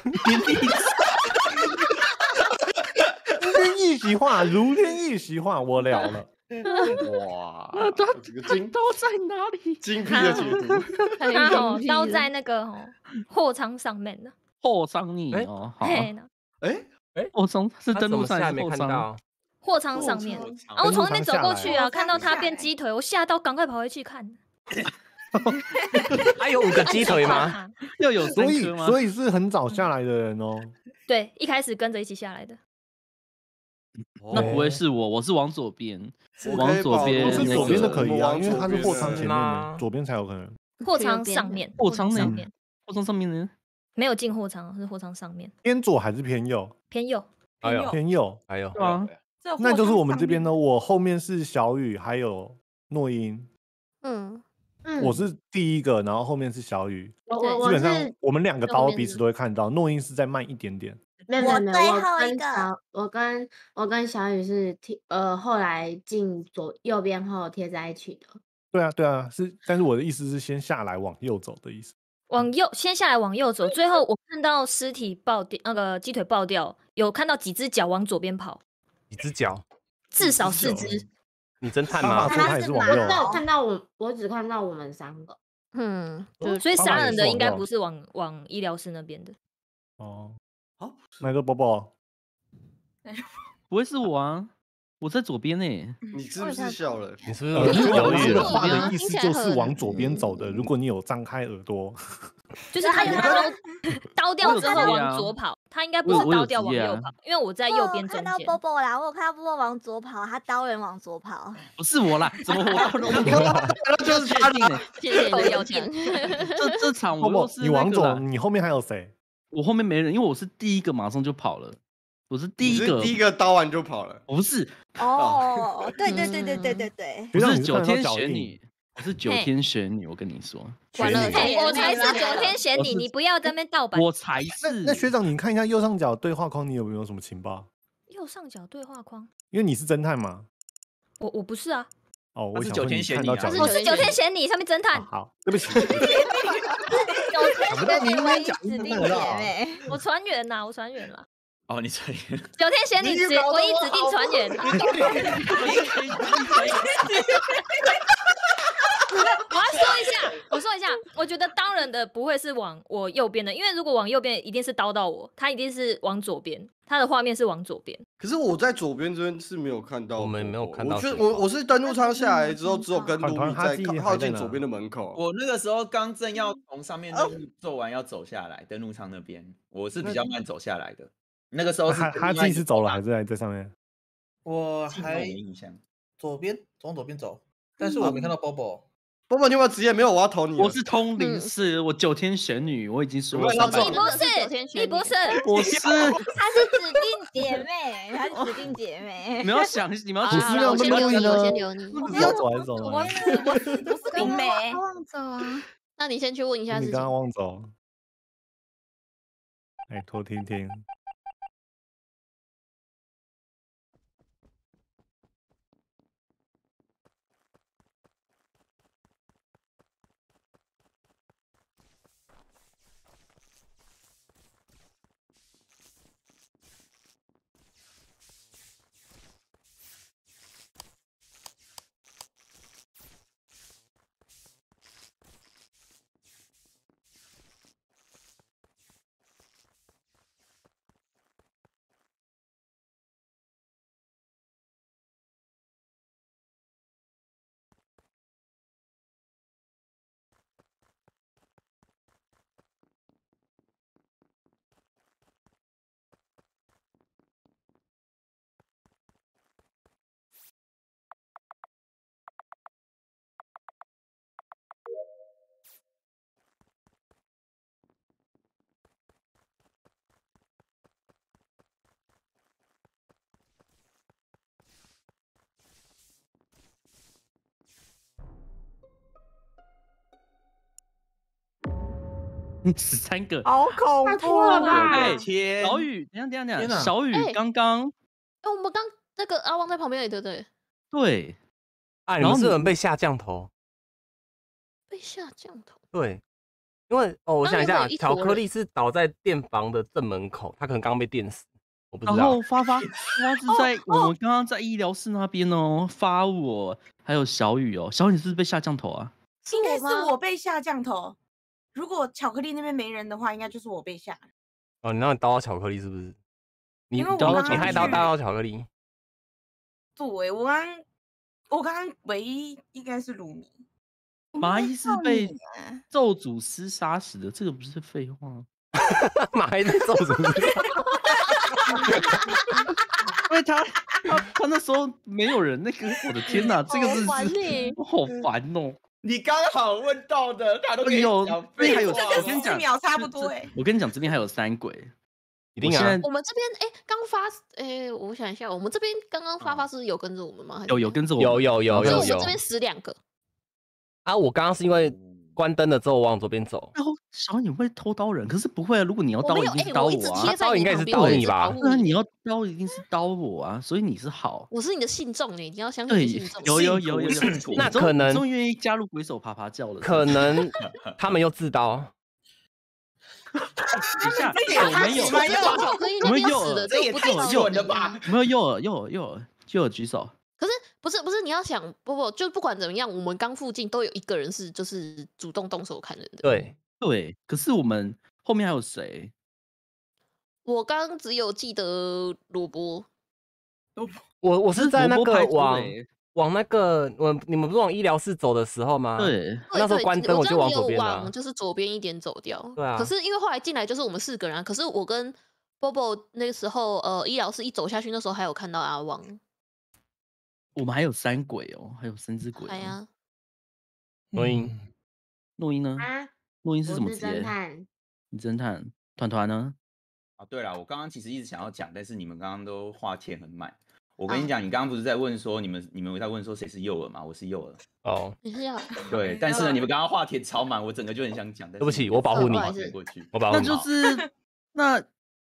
如天一席话，如天一席话，我了了。 哇， 这个金刀在哪里？ 精辟的解读。 他哦，刀在那个哦货仓上面的。 货仓你哦，好。 哎哎，货仓是登录上没看到。 货仓上面，然后我从那边走过去啊，看到他变鸡腿，我吓到，赶快跑回去看。 还有五个鸡腿吗？ 又有所以所以是很早下来的人哦。 对，一开始跟着一起下来的。 那不会是我，我是往左边，往左边， 我是左边的可以啊，因为他是货仓前面，左边才有可能。 货仓上面， 货仓上面， 货仓上面呢？ 没有进货仓，是货仓上面。 偏左还是偏右？ 偏右， 还有偏右， 还有。 对啊， 那就是我们这边呢。我后面是小雨，还有诺英。 嗯嗯， 我是第一个，然后后面是小雨。 我基本上我们两个刀彼此都会看到，诺英是再慢一点点。 没有没有没有，我跟小我跟我跟小雨是贴呃后来进左右边后贴在一起的。 对啊对啊，是，但是我的意思是先下来往右走的意思。 往右，先下来往右走，最后我看到尸体爆掉，那个鸡腿爆掉，有看到几只脚往左边跑。 几只脚？ 至少四只。 你侦探吗？ 他是往右。 我有看到我，我只看到我们三个。 嗯，所以杀人的应该不是往往医疗室那边的。 哦，好，那个宝宝。 不会是我啊，我在左边呢。 你是不是笑了？ 你是不是犹豫了？ 话的意思就是往左边走的。如果你有张开耳朵， 就是他有刀刀掉之后往左跑，他应该不是刀掉往右跑，因为我在右边中间。 看到波波啦，我有看到波波往左跑，他刀人往左跑。 不是我啦，怎么我就是他呢？ 谢谢你的邀请。 这这场我又是你往左，你后面还有谁？ 我后面没人，因为我是第一个，马上就跑了。我是第一个， 第一个刀完就跑了。 不是哦，对对对对对对对， 不是九天玄女，我是九天玄女。我跟你说， 完了，我才是九天玄女，你不要在那边盗版。 我才是。 那学长，你看一下右上角对话框，你有没有什么情报？ 右上角对话框， 因为你是侦探嘛。 我我不是啊。 哦，我是九天玄女， 我是九天玄女，上面侦探。 好，对不起。 九天玄女唯一指定姐妹， 我船员呐，我船员啦。 哦，你传言九天玄女指唯一指定船员。 我要说一下，我说一下，我觉得当然的不会是往我右边的，因为如果往右边一定是刀到我，他一定是往左边，他的画面是往左边。 可是我在左边这边是没有看到， 我们没有看到。 我觉得我我是登陆舱下来之后，只有跟卢米在靠近左边的门口。 我那个时候刚正要从上面登陆做完要走下来，登陆舱那边我是比较慢走下来的。那个时候是他自己是走了还是在在上面？ 我还左边从左边走，但是我没看到 Bobo。Bobo 你有没有直接没有？我要投你。 我是通灵士，我九天玄女，我已经说了。 你不是，你不是， 我是， 她是指定姐妹，她是指定姐妹。 你们要想，你们要想，我先留你，我先留你。 你要走还是走？ 我是我是我是灵媒， 忘走啊。 那你先去问一下。 你刚刚忘走。哎，偷听听。 十三个， 好恐怖了吧！ 天， 小雨，等下等下等下，小雨刚刚， 哎，我们刚那个阿旺在旁边，对不对？ 对， 啊，你们是人被下降头， 被下降头， 对，因为哦，我想一下，巧克力是倒在电房的正门口，他可能刚刚被电死，我不知道。 然后发发，他是在我们刚刚在医疗室那边哦，发我还有小雨哦，小雨是不是被下降头啊？ 应该是我被下降头。如果巧克力那边没人的话，应该就是我被下。 哦，你让你刀到巧克力是不是？你刀你害刀刀到巧克力。 对，我刚我刚刚唯一应该是鲁米。 麻衣是被咒诅师杀死的，这个不是废话吗？ 麻衣被咒诅师， 因为他他他那时候没有人，那个我的天哪，这个真是好烦哦。 你刚好问到的，他都可以讲废话。 这跟四秒差不多哎。 我跟你讲，这边还有三鬼， 一定啊。 我们这边哎，刚发哎，我想一下，我们这边刚刚发发是有跟着我们吗？ 有有跟着我， 有有有有有。 我们这边死两个。 啊，我刚刚是因为关灯了之后我往左边走。 然后小雨会偷刀人，可是不会啊。如果你要刀，一定是刀我啊。 刀应该是刀你吧？ 那你要刀一定是刀我啊，所以你是好。 我是你的信众你一定要相信信众。 有有有有有。 那可能终于愿意加入鬼手爬爬叫了。 可能他们又自刀。 等一下，我们有，我们有， 这也太蠢了吧？ 没有右耳右耳右耳右耳举手。 可是不是不是，你要想不不，就不管怎么样，我们刚附近都有一个人是就是主动动手砍人的。 对对，可是我们后面还有谁？ 我刚刚只有记得萝卜。 我我是在那个往往那个我你们不是往医疗室走的时候吗？ 对， 那时候关灯我就往左边了， 往就是左边一点走掉。 对啊。 可是因为后来进来就是我们四个人，可是我跟 Bobo 那个时候呃医疗室一走下去，那时候还有看到阿旺。 我们还有三鬼哦，还有三只鬼。 哎呀， 录音， 录音呢？ 啊， 录音是什么职业？ 你侦探。团团呢？ 啊，对了，我刚刚其实一直想要讲，但是你们刚刚都话填很满。我跟你讲，你刚刚不是在问说你们你们在问说谁是诱饵吗？我是诱饵。 哦， 你是要对，但是呢，你们刚刚话填超满，我整个就很想讲。对不起，我保护你。 过去， 我保护你。 那就是那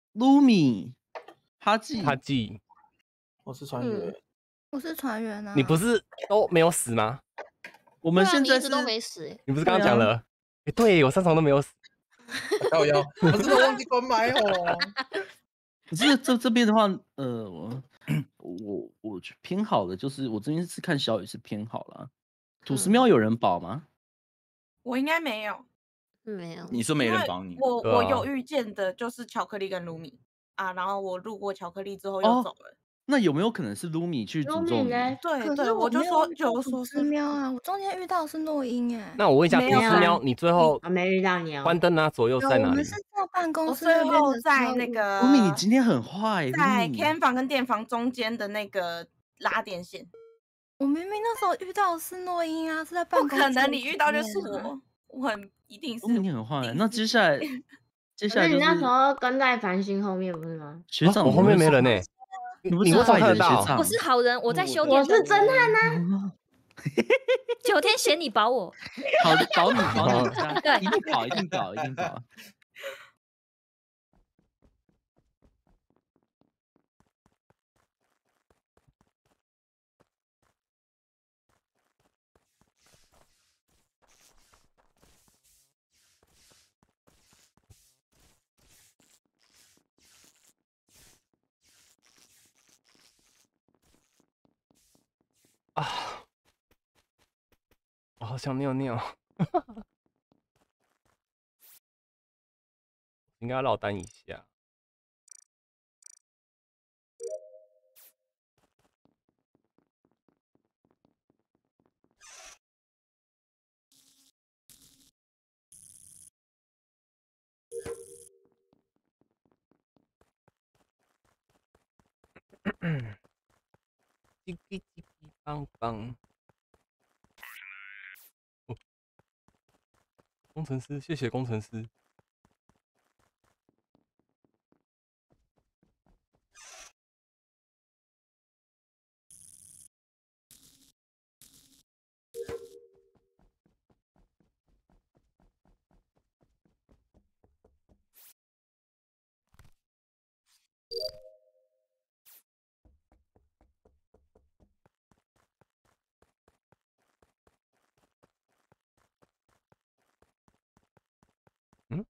Lumi， 哈记， 哈记， 我是船员。 我是船员啊！ 你不是都没有死吗？ 我们现在是都没死。 你不是刚刚讲了？哎，对我上床都没有死。 靠腰，我真的忘记关麦哦。 可是这这边的话，呃，我我我偏好的就是我这边是看小雨是偏好啦， 吐司喵有人保吗？ 我应该没有， 没有。 你说没人保你？ 我我有遇见的就是巧克力跟卢米啊，然后我路过巧克力之后又走了。 那有没有可能是卢米去诅咒你？ 对对，我就说就说是喵啊，我中间遇到的是诺英哎。 那我问一下，吐司喵，你最后我没遇到你哦。 关灯啊，左右在哪里？ 我们是在办公室， 最后在那个卢米，你今天很坏， 在 can 房跟电房中间的那个拉电线。 我明明那时候遇到的是诺英啊，是在办公室。 不可能，你遇到就是我，我很一定是。 卢米你很坏，那接下来接下来你那时候跟在繁星后面不是吗？ 学长， 我后面没人呢。 你不是坏人， 我是好人，我在修电。 我是侦探呐。 九天嫌你保我， 好保你保你，对，一定保，一定保，一定保。 啊，我好想尿尿，应该要落单一下。叽叽叽叽邦邦。哦，工程师，谢谢工程师。嗯？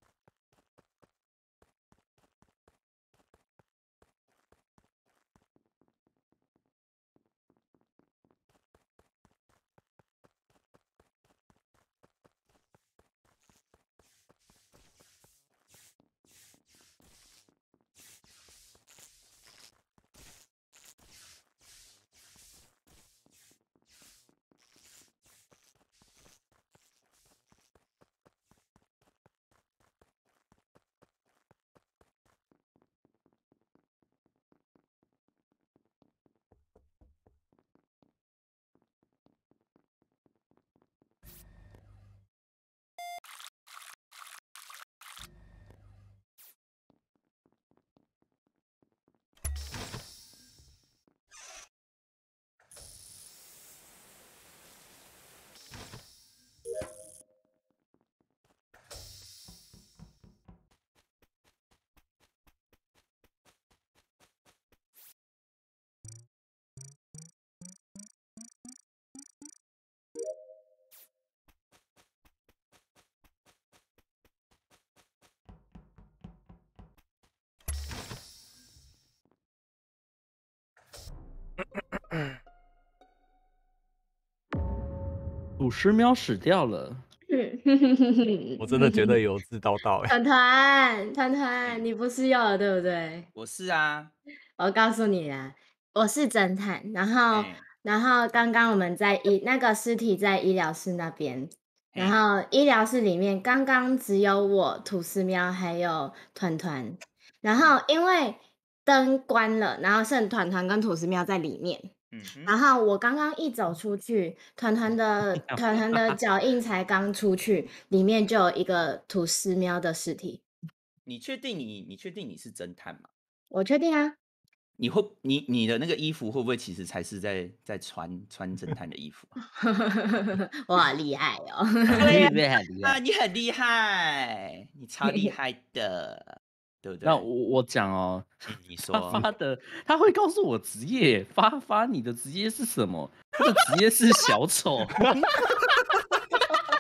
吐司喵死掉了， 我真的觉得有自叨叨哎。 团团团团，你不是幼儿对不对？ 我是啊。 我告诉你啦，我是侦探，然后、欸、然后刚刚我们在医那个尸体在医疗室那边，然后医疗室里面刚刚只有我吐司喵还有团团，然后因为灯关了，然后剩团团跟吐司喵在里面。嗯、然后我刚刚一走出去，团团的团团的脚印才刚出去，里面就有一个吐司喵的尸体。 你确定你你确定你是侦探吗？ 我确定啊。 你会你你的那个衣服会不会其实才是在在穿穿侦探的衣服、啊？ 我好厉害哦！ 你很厉害，你很厉害，你超厉害的。对不对？ 那我我讲哦， 你说发发的他会告诉我职业，发发你的职业是什么？他的职业是小丑。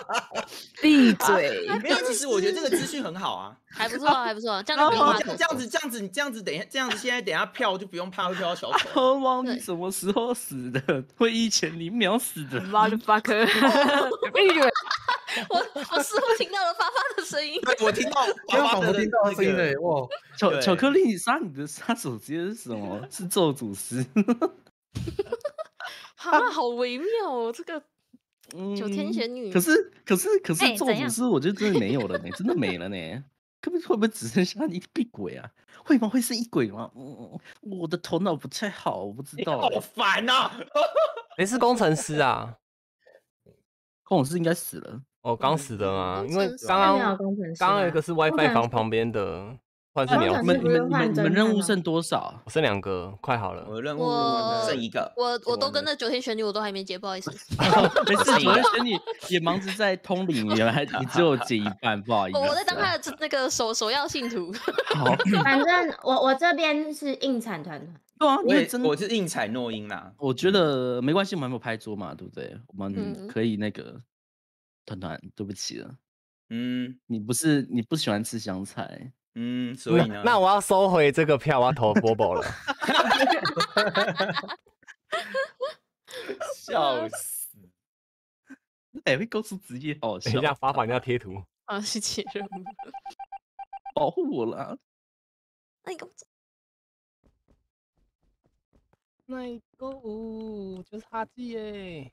闭嘴！ 没有，其实我觉得这个资讯很好啊， 还不错，还不错。这样子这样子，这样子，你这样子，等一下，这样子，现在等一下票就不用怕会票到小丑。 阿汪，你什么时候死的？会议前零秒死的。 Motherfucker！ 我我似乎听到了发发的声音。 我听到发发的听到声音了。哇， 巧巧克力杀你的杀手直接是什么？是咒祖师。 啊，好微妙哦，这个九天玄女。 可是可是可是咒祖师，我觉得真的没有了呢，真的没了呢。会不会会不会只剩下一屁鬼啊？会吗？会是一鬼吗？嗯，我的头脑不太好，我不知道。 好烦呐！ 谁是工程师啊？ 工程师应该死了。 哦，刚死的吗？因为刚刚刚刚有一个是 WiFi 房旁边的，换是你要。 你们你们你们你们任务剩多少？ 我剩两个，快好了。 我任务剩一个。 我我都跟那九天玄女我都还没解，不好意思。 没事，九天玄女也忙着在通灵，原来你只有解一半，不好意思。 我在当他的那个首首要信徒。 好， 反正我我这边是硬产团团。 对啊， 因为真我是硬踩诺音啦。 我觉得没关系，我们还没有拍桌嘛，对不对？我们可以那个。团团，对不起了， 嗯， 你不是你不喜欢吃香菜， 嗯，所以呢， 那我要收回这个票，我要投波波了。 笑死！哎，会告诉直接好笑。 等一下，发法你要贴图啊，是切任务， 保护我了。 那你给我走。 那一个就是哈基耶。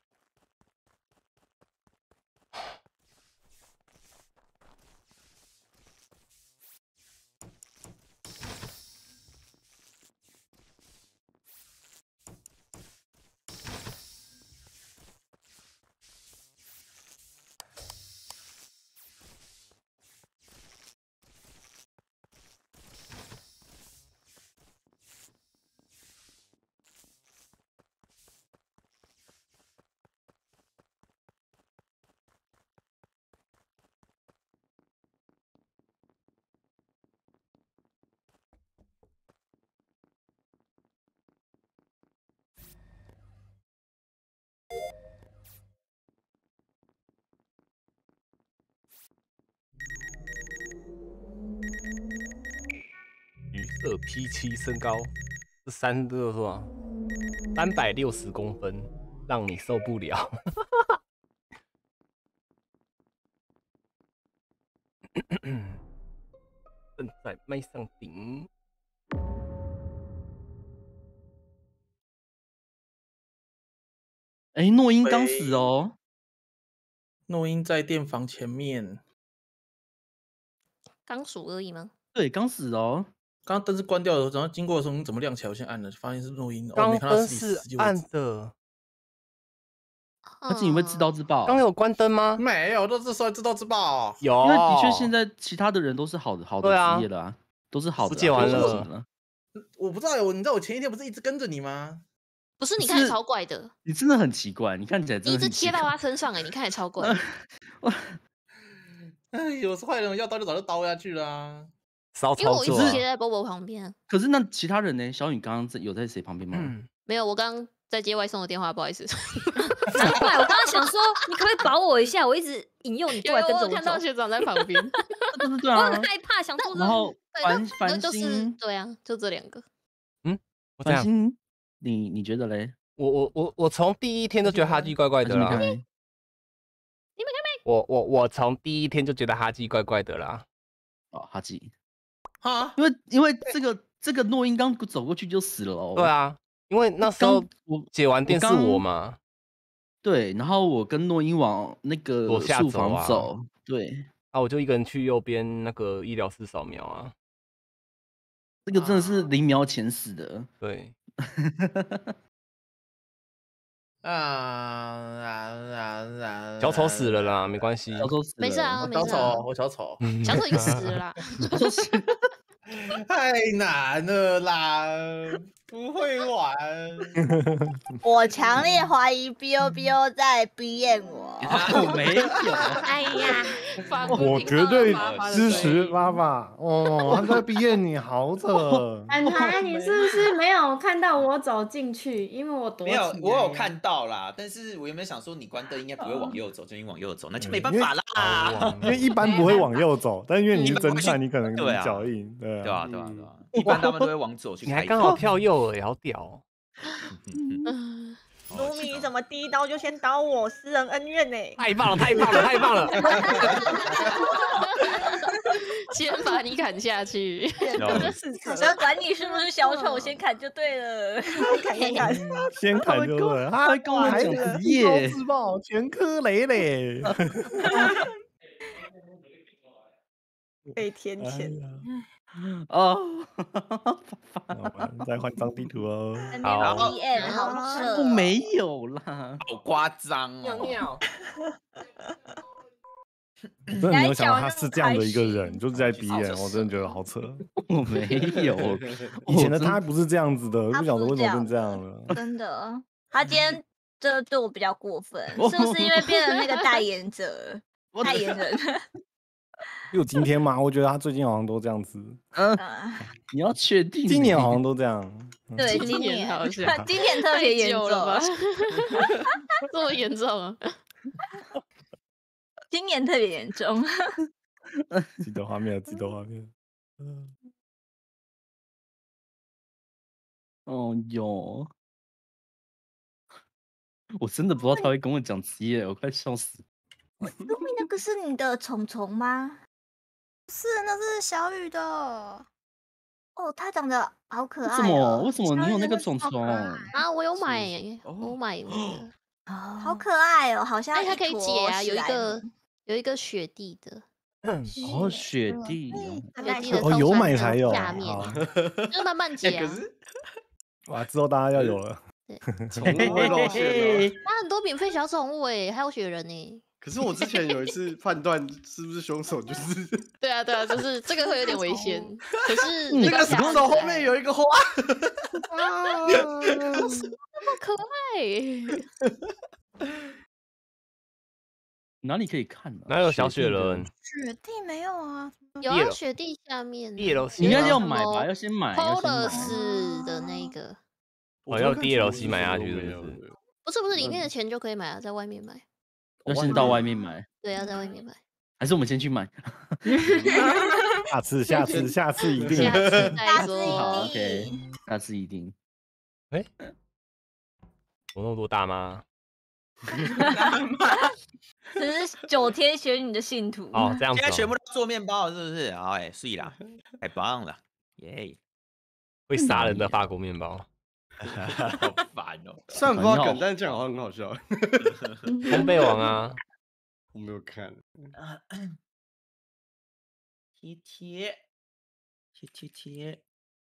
橘色 P 七身高是三多少？三百六十公分，让你受不了。正在麦上顶。 哎，诺英刚死哦。 诺英在电房前面。 刚数而已吗？ 对，刚死哦。 刚刚灯是关掉的，然后经过的时候，你怎么亮起来？我先按了，发现是诺英。 刚灯是暗的。 而且你会自导自爆。 刚有关灯吗？ 没有，都是说自导自爆。 有， 因为的确现在其他的人都是好的好的职业的啊，都是好的。 解完了。 我不知道，我你知道我前一天不是一直跟着你吗？ 不是，你看起来超怪的。 你真的很奇怪，你看起来真的。 一直贴到他身上哎，你看起来超怪。 哎，有坏人要刀就早就刀下去了啊！ 因为我一直贴在波波旁边。 可是那其他人呢？小雨刚刚有在谁旁边吗？ 没有，我刚刚在接外送的电话，不好意思。 难怪我刚刚想说，你可不可以保我一下？我一直引诱你过来跟着我走。 看到学长在旁边， 对啊， 我很害怕，想做。 然后繁繁星， 对啊，就这两个。 嗯， 繁星，你你觉得嘞？ 我我我我从第一天就觉得哈基怪怪的啦。 你们看没？ 我我我从第一天就觉得哈基怪怪的啦。 哦，哈基， 哈， 因为因为这个这个诺英刚走过去就死了哦。 对啊，因为那时候我解完电是我嘛。 对，然后我跟诺英往那个树房走。对， 啊，我就一个人去右边那个医疗室扫描啊。 这个真的是零秒前死的。 对。 啊啊啊啊！ 小丑死了啦，没关系， 小丑死了， 没事啊， 小丑，我小丑， 小丑已经死了啦。 太难了啦！ 不会玩。 我强烈怀疑 B O B O 在逼验我。 我没有。 哎呀， 我绝对支持爸爸。哦，他在逼验你，好扯。 安团，你是不是没有看到我走进去？因为我躲没有，我有看到啦。但是我有没有想说，你关灯应该不会往右走，就你往右走，那就没办法啦。 因为一般不会往右走，但因为你是侦探，你可能比较硬，对对啊，对啊，对啊。一般他们都会往左去。 你还刚好跳右耳，好屌。 卢米，你怎么第一刀就先刀我？私人恩怨呢？ 太棒了，太棒了，太棒了！ 先把你砍下去。 我要管你是不是小丑，先砍就对了。 砍先砍， 先砍就对了。他还跟我讲职业自爆，全科累累。 被天谴。 哦， 再换张地图哦。 好 ，D N 好扯。 我没有啦， 好夸张哦。 真的没有想到他是这样的一个人，就是在逼人，我真的觉得好扯。 我没有， 以前的他不是这样子的，不晓得为什么变这样了。 真的，他今天这对我比较过分，是不是因为变成那个代言者？代言人。 有今天吗？我觉得他最近好像都这样子。 嗯，你要确定？ 今年好像都这样。 对，今年好像， 今年特别严重了吧？这么严重啊？ 今年特别严重。 记得画面，记得画面。嗯。 哦哟，我真的不知道他会跟我讲职业，我快笑死。 卢米，那个是你的虫虫吗？ 是，那是小雨的。 哦，它长得好可爱、哦。 为什么？为什么你有那个虫虫啊？我有买，我买那个， 好可爱哦，好像它可以解啊，有一个有一个雪地的。 哦，雪地， 雪地的哦，有买才有。 下面就慢慢解啊。 哇，之后大家要有了。 宠物会露馅吗？ 它很多免费小宠物哎，还有雪人呢。 可是我之前有一次判断是不是凶手，就是对啊对啊，就是这个会有点危险。可是那个凶手后面有一个花， 啊，那么可爱。 哪里可以看呢？ 哪有小雪人？ 雪地没有啊， 有啊，雪地下面。 D L C 应该要买吧？要先买。 Polos 的那个。 我要 D L C 买下去是不是？ 不是不是，里面的钱就可以买了，在外面买。 要先到外面买。 对，要在外面买。 还是我们先去买？ 下次，下次，下次一定。 下次再说。 好 ，OK， 下次一定。 哎，有那么多大妈？ 只是九天玄女的信徒哦，这样子。 现在全部都做面包是不是？好哎，睡啦，太棒了，耶！ 会杀人的法国面包。 好烦哦！ 虽然不知道梗，但是这样好像很好笑。 烘焙王啊， 我没有看。 贴贴贴贴贴。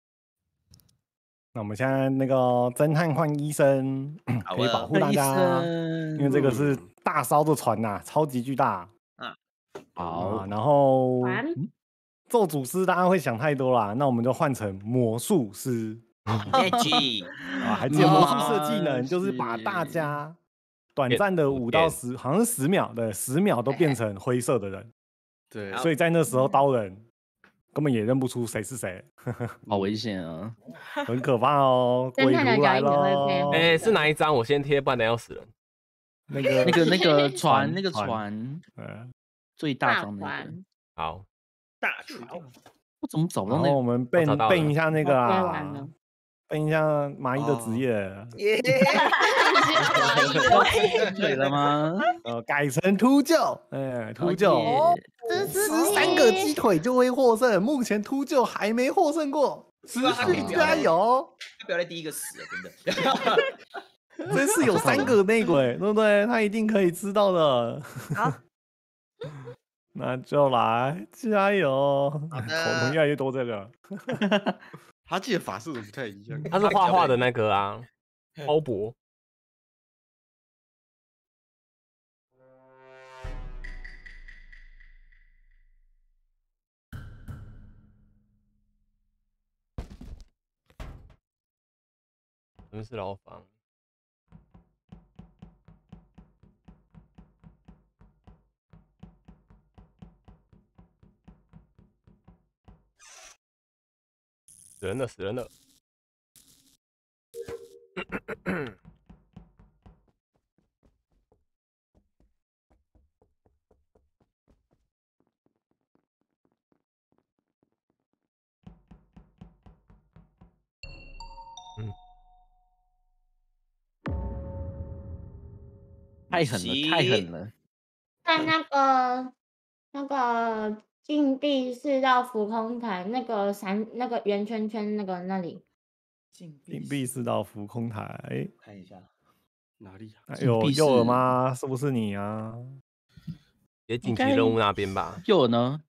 那我们现在那个侦探换医生，可以保护大家，因为这个是大烧的船呐、啊，超级巨大。 嗯， 好，然后咒诅师大家会想太多啦，那我们就换成魔术师。 Magic 啊，还记得魔术师的技能就是把大家短暂的五到十，好像是十秒的十秒都变成灰色的人。 对， 所以在那时候刀人根本也认不出谁是谁， 好危险啊， 很可怕哦。鬼徒来了， 哎、欸，是哪一张？我先贴，不然等要死人。 那个那个那个船，那个船， 呃， 最大张那个。 好， 大船。 我怎么找不到那个？ 然后我们背背一下那个啊，背一下麻衣的职业。 耶！对了吗？ 呃，改成秃鹫，哎，秃鹫，吃三个鸡腿就会获胜。目前秃鹫还没获胜过，持续加油！ 不要在第一个死了，真的。 这次有三个内鬼，对不对？他一定可以知道的。 好， 那就来加油！ 好的， 口红越来越多，这个。 他记得法式怎么不太一样？ 他是画画的那个啊，鲍勃。 边是牢房。死人了，死人了！嗯， 太狠了，太狠了！ 在那个那个禁闭室到浮空台那个三那个圆圈圈那个那里。 禁闭室到浮空台， 看一下哪里啊？有诱饵吗？是不是你啊？ 也紧急任务那边吧？ 诱饵呢？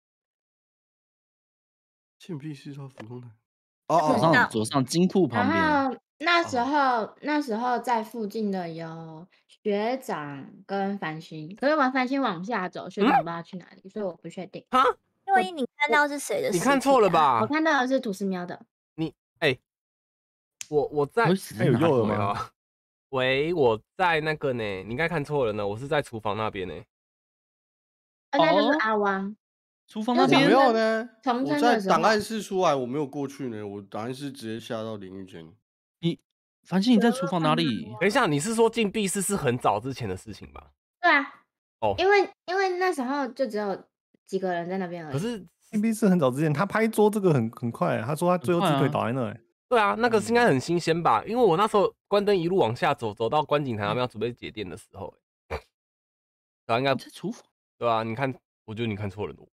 禁闭室到浮空台。 哦哦，左上左上金库旁边。 然后那时候、哦、那时候在附近的有学长跟繁星，可是我繁星往下走，学长不知道去哪里，嗯、所以我不确定。 哈， 因为你看到是谁的、啊？ 你看错了吧？ 我看到的是吐司喵的。 你哎、欸，我我在还有诱饵吗？ 喂，我在那个呢，你应该看错了呢，我是在厨房那边呢。 哦，那就是阿汪。 厨房那边没有呢， 我在档案室出来，我没有过去呢，我档案室直接下到淋浴间。 你，繁星你在厨房哪里？ 等一下，你是说禁闭室是很早之前的事情吧？ 对啊， 哦， 因为因为那时候就只有几个人在那边而已。 可是禁闭室很早之前，他拍桌这个很很快，他说他最后鸡腿倒在那。 对啊，那个是应该很新鲜吧？因为我那时候关灯一路往下走，走到观景台那边要准备解电的时候，对啊，应该在厨房。 对啊，你看，我觉得你看错人了。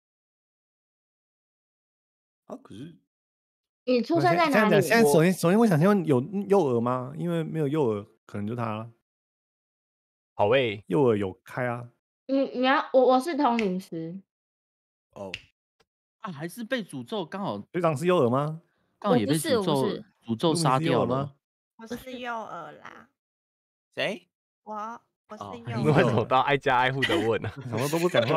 啊，可是你出生在哪里？ 现在首先首先我想先问有诱饵吗？因为没有诱饵，可能就他了。 好诶， 诱饵有开啊。 你你要我我是通灵师。 哦啊，还是被诅咒，刚好队长是诱饵吗？ 刚好也被诅咒诅咒杀掉了。 我是诱饵啦。 谁？ 我我是诱饵。 你为什么都要挨家挨户的问呢？ 什么都不讲话。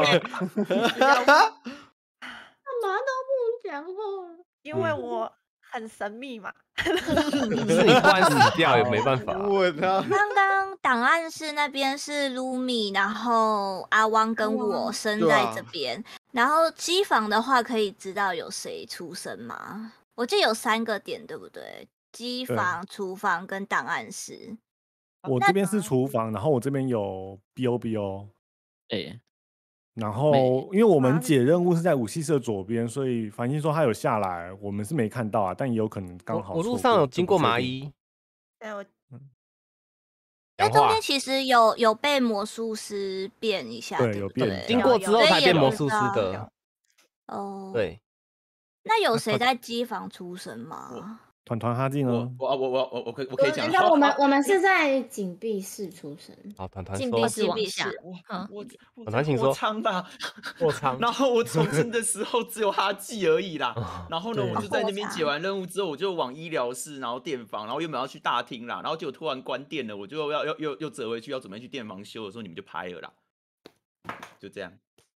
干嘛都不讲话？ 因为我很神秘嘛。 是你突然死掉也没办法。 问他。 刚刚档案室那边是卢米，然后阿汪跟我生在这边。然后机房的话，可以知道有谁出生吗？我记得有三个点，对不对？机房、厨房跟档案室。 我这边是厨房，然后我这边有 B O B O。 哎。 然后，因为我们解任务是在武器室左边，所以繁星说他有下来，我们是没看到啊，但也有可能刚好我。我路上有经过麻衣。 对，我。 因为中间其实有有被魔术师变一下， 对，有变。 经过之后才变魔术师的。 哦。 对。 那有谁在机房出生吗？ 团团哈进呢？ 我我我我我可我可以讲。 我们我们是在禁闭室出生。 好，团团禁闭室往下。 我团团请说。 卧舱吧， 卧舱。 然后我重生的时候只有哈记而已啦。然后呢，我就在那边解完任务之后，我就往医疗室，然后电房，然后原本要去大厅啦，然后结果突然关电了，我就要要又又折回去，要准备去电房修的时候，你们就拍了啦。就这样，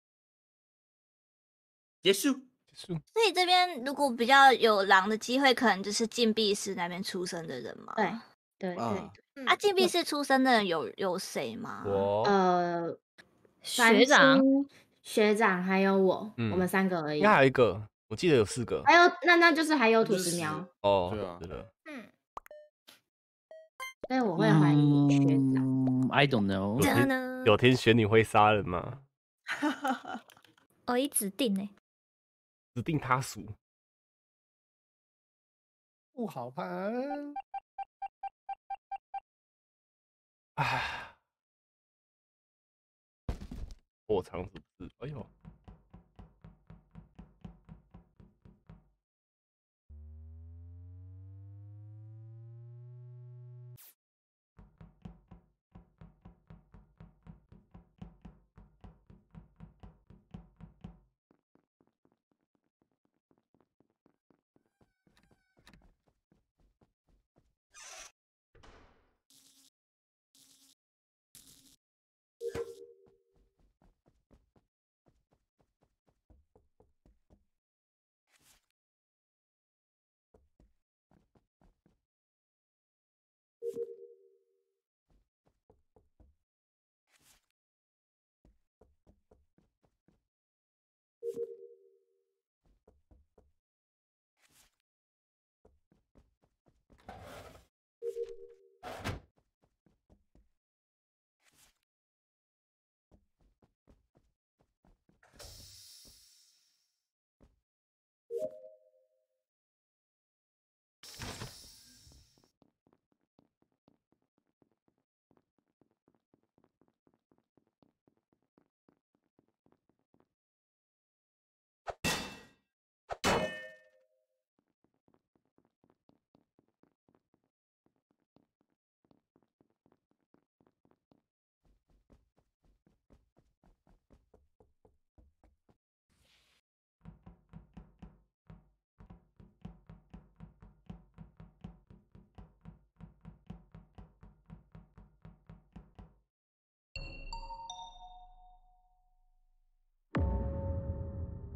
结束。 所以这边如果比较有狼的机会，可能就是禁闭室那边出生的人嘛。 对对对对。啊，禁闭室出生的人有有谁吗？ 我呃， 学长、 学长还有我，我们三个而已。 应该还有一个，我记得有四个。 还有那那就是还有吐司喵。 哦， 对啊， 是的。 嗯。 所以我会怀疑学长。I don't know。 有天选你会杀人吗？ 我已指定呢。 指定他属不好盘。 唉，卧舱是不是？哎呦，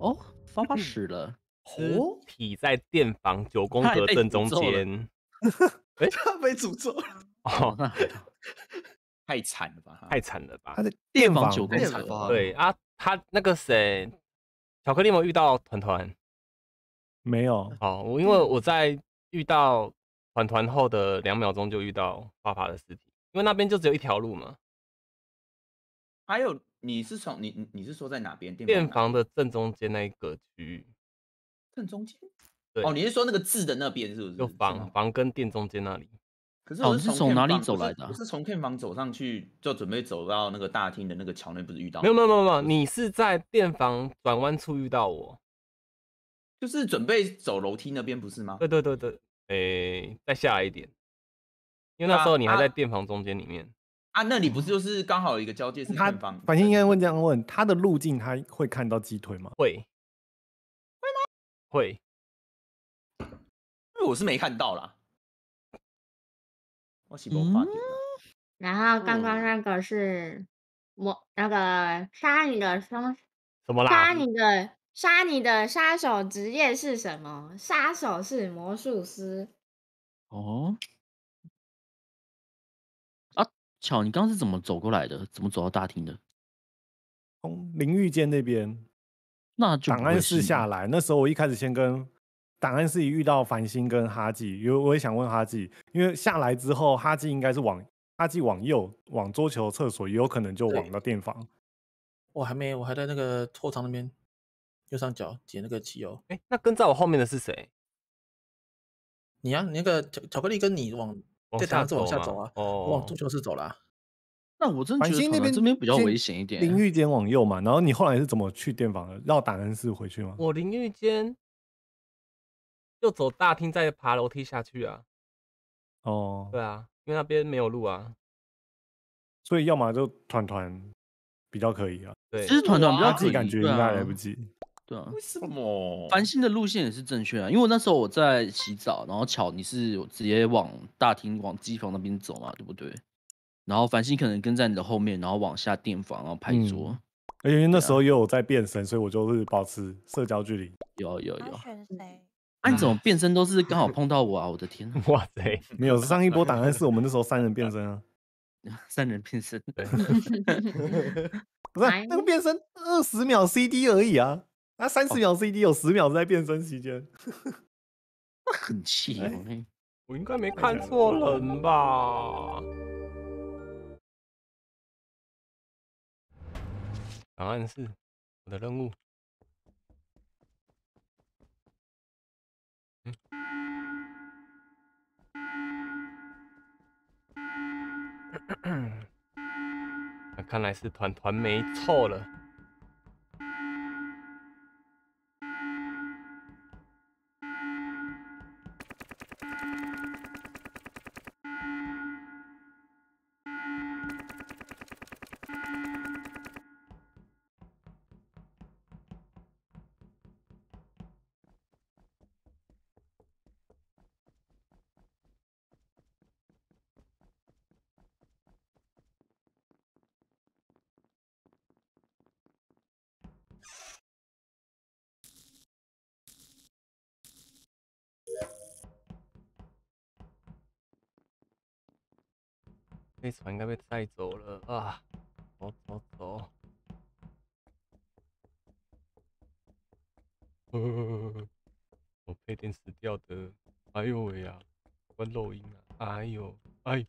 哦，发发死了， 尸体在电房九宫格正中间。 哎，他被诅咒了。 哦，那太惨了吧！ 太惨了吧！ 他的电房九宫格， 对啊，他那个谁，巧克力有没有遇到团团？ 没有。 哦，我因为我在遇到团团后的两秒钟就遇到发发的尸体，因为那边就只有一条路嘛。 还有，你是从你你是说在哪边？ 电房的正中间那一个区域。 正中间？ 对。 哦，你是说那个字的那边是不是？ 就房房跟店中间那里。 可是我是从哪里走来的？ 我是从片房走上去，就准备走到那个大厅的那个桥那，不是遇到？ 没有没有没有没有，你是在电房转弯处遇到我， 就是准备走楼梯那边不是吗？ 对对对对，诶，再下来一点，因为那时候你还在电房中间里面。 啊，那里不是就是刚好有一个交界是片房？ 反正应该问这样问，他的路径他会看到鸡腿吗？ 会， 会吗？ 会， 我是没看到啦。我是没发现。 然后刚刚那个是魔那个杀你的凶什么啦？ 杀你的杀你的杀手职业是什么？杀手是魔术师。 哦。啊，巧，你刚刚是怎么走过来的？怎么走到大厅的？ 从淋浴间那边， 那就档案室下来。那时候我一开始先跟档案室遇到繁星跟哈记，因为我也想问哈记，因为下来之后哈记应该是往哈记往右，往桌球厕所，也有可能就往到电房。 我还没，我还在那个后舱那边右上角解那个汽油。 哎，那跟在我后面的是谁？ 你啊，你那个巧巧克力跟你往在档案室往下走啊， 哦， 往桌球室走啦。 那我真觉得那边这边比较危险一点。 淋浴间往右嘛，然后你后来是怎么去电房的？绕档案室回去吗？ 我淋浴间就走大厅，再爬楼梯下去啊。 哦， 对啊，因为那边没有路啊， 所以要么就团团比较可以啊。 对， 其实团团比较自己感觉应该来不及。 对啊， 为什么？ 繁星的路线也是正确啊，因为那时候我在洗澡，然后巧你是直接往大厅往机房那边走嘛，对不对？然后繁星可能跟在你的后面，然后往下电房，然后拍桌。 嗯、而且那时候也有在变身，所以我就是保持社交距离。 有有有。 选谁？ 啊，你怎么变身都是刚好碰到我啊！我的天， 哇塞！ 没有上一波档案是我们那时候三人变身啊， 三人变身。 对，不是那个变身二十秒 C D 而已啊，啊三十秒 C D 有十秒是在变身期间， 那很气哦。 我应该没看错人吧？答案是我的任务。嗯，那看来是团团没错了。飞船应该被带走了啊！走走走！呃，我配电死掉的，哎呦喂呀，关漏音了，哎呦，哎。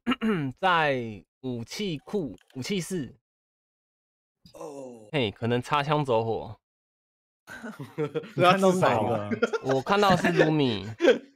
在武器库、武器室。 哦， 嘿，可能擦枪走火。 你看到是哪一个？ 我看到是卢米。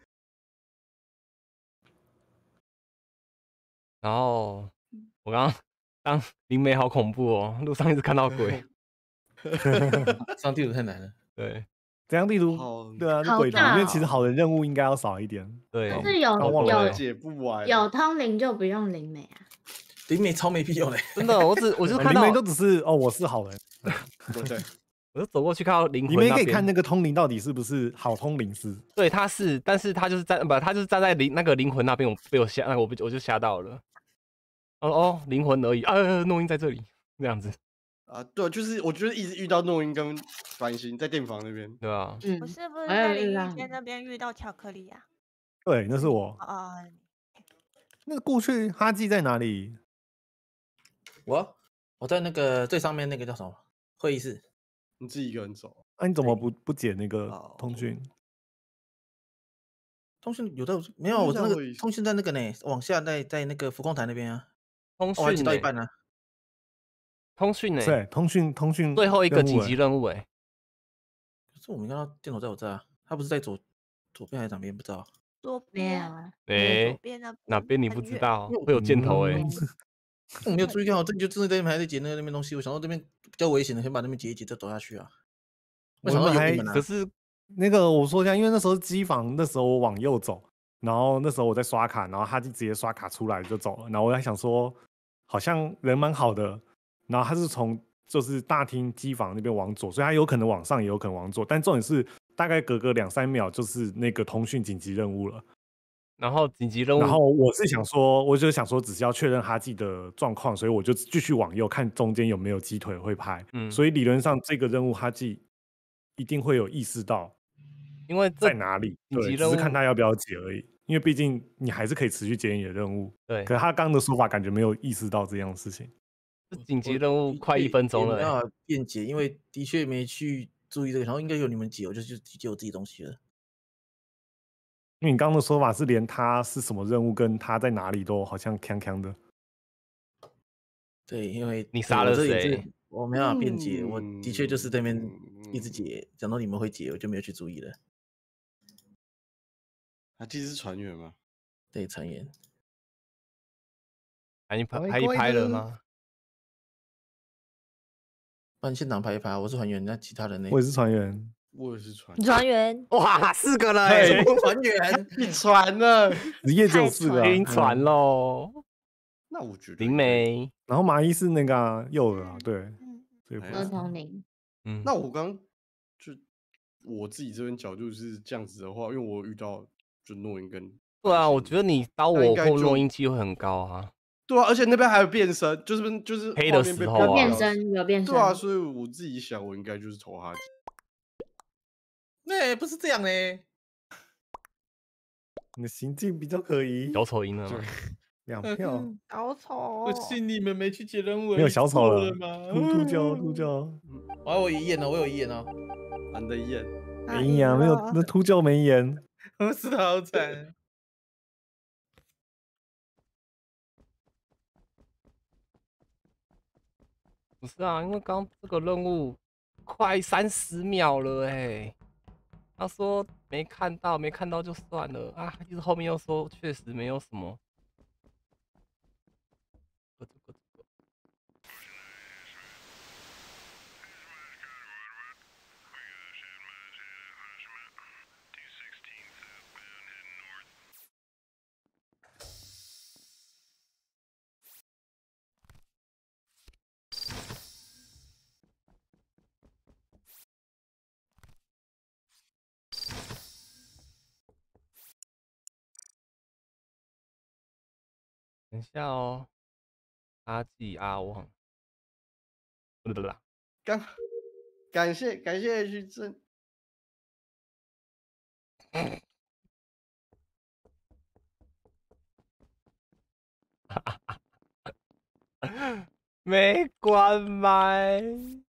然后我刚刚当灵媒好恐怖哦，路上一直看到鬼。 上地图太难了。 对， 这样地图对啊，鬼图，因为其实好的任务应该要少一点。 对， 但是有有解不完， 有通灵就不用灵媒啊。 灵媒超没屁用的， 真的，我只我就看到灵媒都只是哦，我是好人。 对， 我就走过去看到灵魂。 你们可以看那个通灵到底是不是好通灵师？ 对，他是，但是他就是站不，他就是站在灵那个灵魂那边，我被我吓，那个我我就吓到了。哦哦，灵魂而已啊，诺音在这里，这样子。 啊，对，就是我觉得一直遇到诺音跟繁星在电房那边， 对啊， 嗯，我是不是在淋浴间那边遇到巧克力呀？ 对，那是我。 啊， 那个过去哈基在哪里？ 我我在那个最上面那个叫什么会议室， 你自己一个人走。 那你怎么不不解那个通讯？ 通讯有的没有，我那个通讯在那个呢，往下在在那个浮光台那边啊。 通讯我还解到一半呢。 通讯呢？ 对，通讯通讯最后一个紧急任务哎。 可是我没看到电脑在我这啊，他不是在左左边还是哪边不知道？ 左边啊， 哎，哪边你不知道？会有箭头哎。 我没有注意看，我这就真的在那边还在解那个那边东西，我想到这边比较危险的，先把那边解一解，再走下去啊。 我想到有你们啊， 可是那个我说一下，因为那时候机房，那时候我往右走，然后那时候我在刷卡，然后他就直接刷卡出来就走了，然后我在想说，好像人蛮好的，然后他是从就是大厅机房那边往左，所以他有可能往上，也有可能往左，但重点是大概隔个两三秒就是那个通讯紧急任务了。 然后紧急任务， 然后我是想说，我就想说，只是要确认哈记的状况，所以我就继续往右看中间有没有鸡腿会拍。嗯，所以理论上这个任务哈记一定会有意识到， 因为在哪里，对，只是看他要不要解而已。因为毕竟你还是可以持续解你的任务。 对， 可是他刚刚的说法感觉没有意识到这样的事情。 紧急任务快一分钟了， 没办法辩解，因为的确没去注意这个，然后应该有你们解，我就去解我自己东西了。 因为你刚刚的说法是连他是什么任务跟他在哪里都好像锵锵的。 对，因为你杀了谁？ 我没办法辩解，我的确就是在那边一直解，讲到你们会解，我就没有去注意了。 他其实是船员吗？ 对，船员。 拍一拍，拍一拍了吗？ 帮你现场拍一拍，我是船员，那其他人呢？ 我也是船员。 我也是船员， 船员哇，四个了哎， 船员你船了， 职业只有四个， 晕船喽。 那我觉得灵媒， 然后麻衣是那个幼儿啊，对， 儿童灵。 嗯，那我刚就我自己这边角度是这样子的话，因为我遇到就诺音跟对啊，我觉得你刀我或诺音机会很高啊。 对啊，而且那边还有变身，就是就是黑的时候有变身，有变身。 对啊，所以我自己想，我应该就是投哈基。 那不是这样嘞， 你的行径比较可疑。 小丑赢了吗？ 两票。 小丑， 我信你们没去解任务， 没有小丑了吗？ 秃秃鹫，秃鹫。 我有遗言哦，我有遗言哦， 俺的遗言。 没呀，没有，那秃鹫没言。 我死的好惨。 不是啊，因为刚这个任务快三十秒了哎，他说没看到，没看到就算了啊，其实后面又说确实没有什么。等一下哦，阿纪阿旺，不对啦， 感感谢感谢徐正， 没关麦。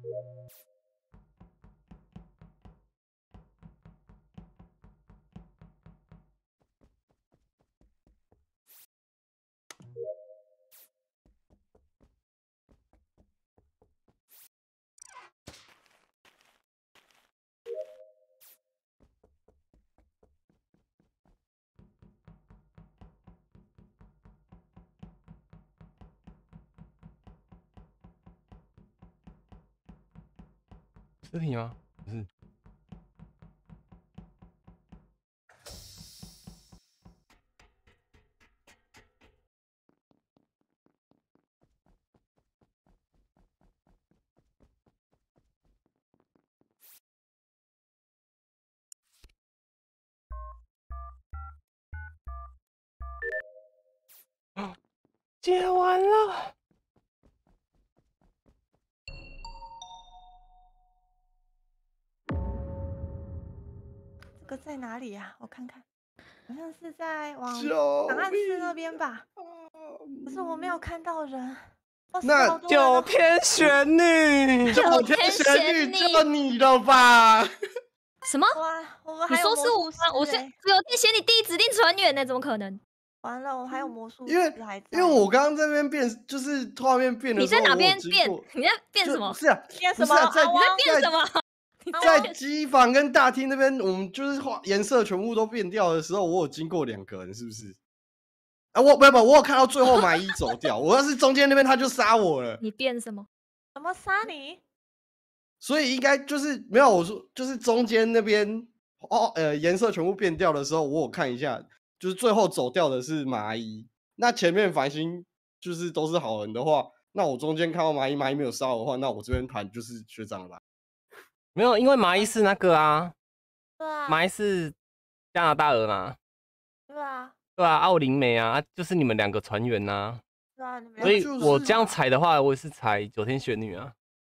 尸体吗？不是。解完了。 这个在哪里呀、啊？我看看，好像是在往档案室那边吧。可是我没有看到人。 那九天玄女， 九天玄女就你了吧？ 什么？ 我你说是我吗？我是九天玄女第一指定船员呢？怎么可能？ 完了，我还有魔术， 因为因为我刚刚这边变，就是画面变的时候， 你在哪边变？你在变什么？ 是啊， 变什么？ 在你在变什么？ 在机房跟大厅那边，我们就是画颜色全部都变掉的时候，我有经过两个人，是不是？啊，我不不，我有看到最后麻衣走掉。我要是中间那边，他就杀我了。 你变什么？ 怎么杀你？ 所以应该就是没有，我说就是中间那边哦，呃，颜色全部变掉的时候，我有看一下，就是最后走掉的是麻衣。那前面繁星就是都是好人的话，那我中间看到麻衣，麻衣没有杀我的话，那我这边盘就是学长了吧？ 没有，因为麻衣是那个啊， 对啊， 麻衣是加拿大人啊， 对啊， 对啊，奥林美啊，就是你们两个船员呐、啊， 对啊，你们所以我这样踩的话，我也是踩九天玄女啊。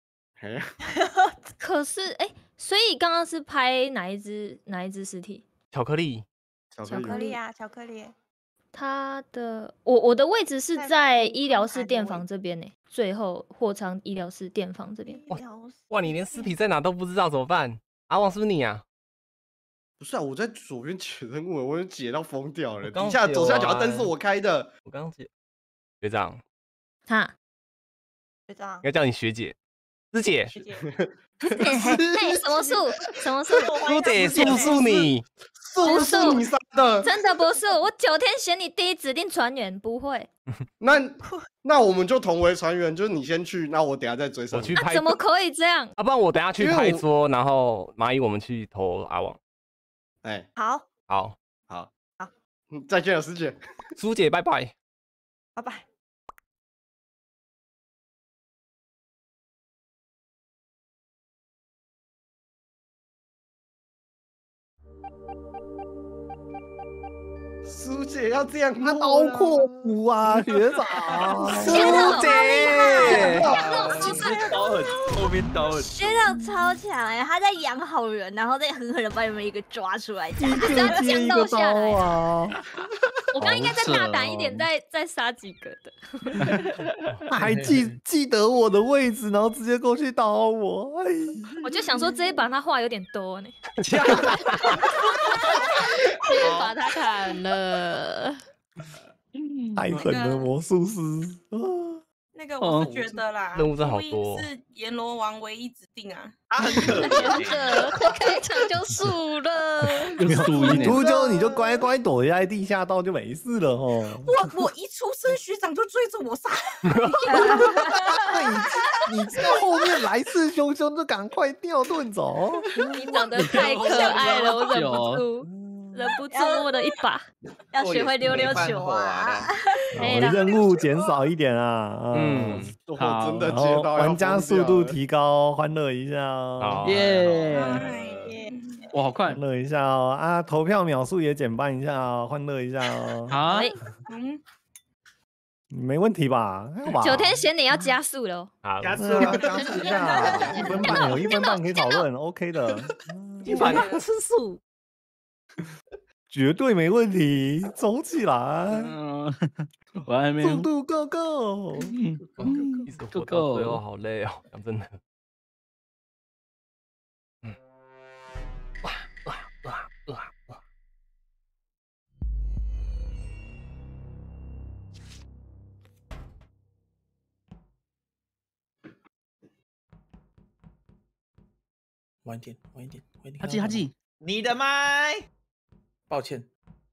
可是哎、欸，所以刚刚是拍哪一只哪一只尸体？ 巧克力， 巧克力啊，巧克力。 他的我我的位置是在医疗室电房这边呢、欸，最后货仓医疗室电房这边。 哇哇，你连尸体在哪都不知道怎么办？阿旺是不是你啊？ 不是啊，我在左边解任务，我解到疯掉了。底下左下角灯是我开的， 我刚解。学长， 哈， 学长， 应该叫你学姐，师姐。 学姐， 嘿，什么树？什么树？ 师姐，素素你。 不是你杀的， 真的不是我。九天玄女第一指定船员，不会。 那那我们就同为船员，就是你先去，那我等下再追上。 我去拍， 怎么可以这样？ 要、啊、不然我等下去拍桌，然后蚂蚁我们去投阿旺。 哎， 好， 好，好，好，嗯，再见了，师姐， 苏姐，拜拜， 拜拜。 苏姐要这样， 他刀阔斧啊，学长， 苏姐， 其实刀很后面刀很， 学长超强哎，他在养好人，然后再狠狠的把你们一个抓出来，这样这样降到下来啊！我刚应该再大胆一点，再再杀几个的。 他还记记得我的位置，然后直接过去刀我，哎， 我就想说这一把他话有点多呢。把他砍了， 太狠了，魔术师！ 那个我是觉得啦， 任务真好多， 是阎罗王唯一指定啊， 他很可怜，开场就输了， 你秃鹫你就乖乖躲在地下道就没事了哦。 我我一出生学长就追着我杀， 你你知道后面来势汹汹就赶快掉盾走。 你长得太可爱了，我忍不住。忍不住我的一把，要学会溜溜球啊！ 任务减少一点啊，嗯， 好，真的接到， 玩家速度提高，欢乐一下哦， 耶！哇，好快， 欢乐一下哦啊！投票秒数也减半一下哦，欢乐一下哦。 好， 嗯， 没问题吧？ 九天玄女要加速了， 好， 加速了，加速一下，一分半有一分半可以讨论 ，OK 的， 一分半吃素。 绝对没问题，走起来！ 嗯，我还没速度 go go， 一直活到最后好累哦，讲真的。 晚一点，晚一点，晚一点。 哈记哈记， 你的麦， 抱歉。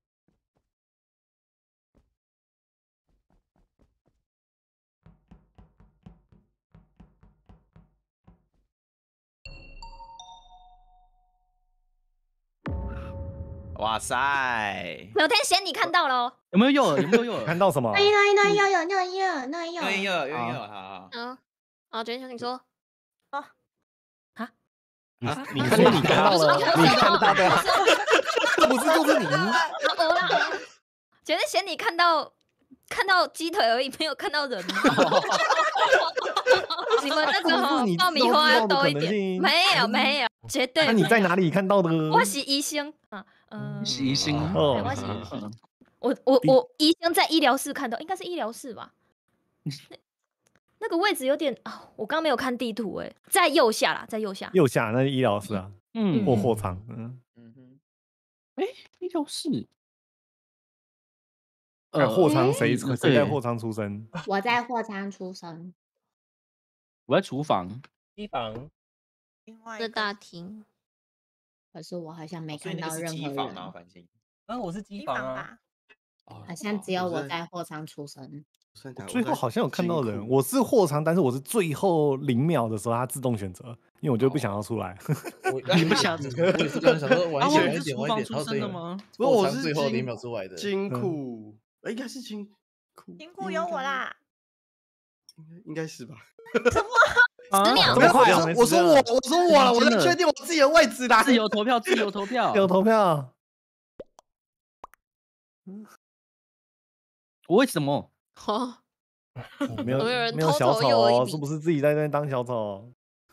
哇塞！ 有天贤你看到了？ 有没有右耳？有没有右耳？ 看到什么？ 那那那右右那右那右右右右右，好好。 嗯，好，娟娟你说。 啊啊？ 你你看到你看到了？你看到的？这不是就是你？ 我啦，觉得嫌你看到看到鸡腿而已，没有看到人。你们那个爆米花要多一点。没有没有，绝对。 那你在哪里看到的？ 我是医生啊，嗯， 是医生哦， 我是医生。我我我医生在医疗室看到，应该是医疗室吧？那个位置有点啊，我刚没有看地图哎，在右下啦，在右下。 右下那是医疗室啊， 嗯， 或货仓，嗯嗯哼， 哎，医疗室。 呃，货仓谁谁在货仓出生？ 我在货仓出生。 我在厨房。 机房。 另外的大厅。 可是我好像没看到任何人。 啊，反正。 啊，我是机房啊。 好像只有我在货仓出生。 最后好像有看到人，我是货仓，但是我是最后零秒的时候它自动选择，因为我就不想要出来。 你不想？我也是刚刚想说晚一点，晚一点，晚一点，然后最后吗？不是，我是最后零秒出来的金库，应该是金库， 金库有我啦， 应该是吧？ 什么？ 十秒？ 我说我说我我说我了，我在确定我自己的位置啦。 自由投票，自由投票， 自由投票。 我为什么？ 哦， 没有没有小丑哦，是不是自己在那边当小丑？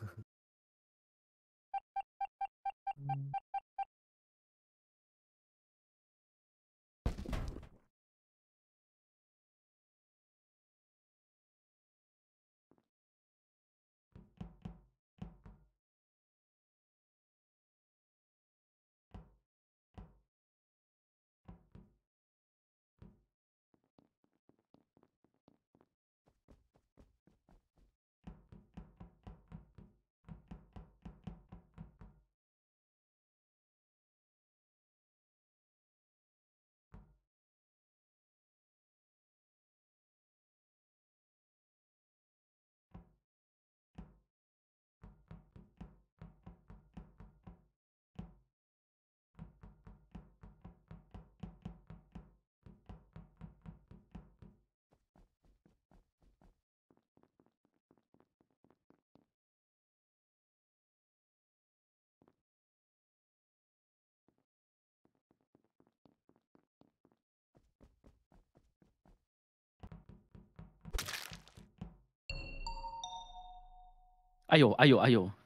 哎呦哎呦哎呦！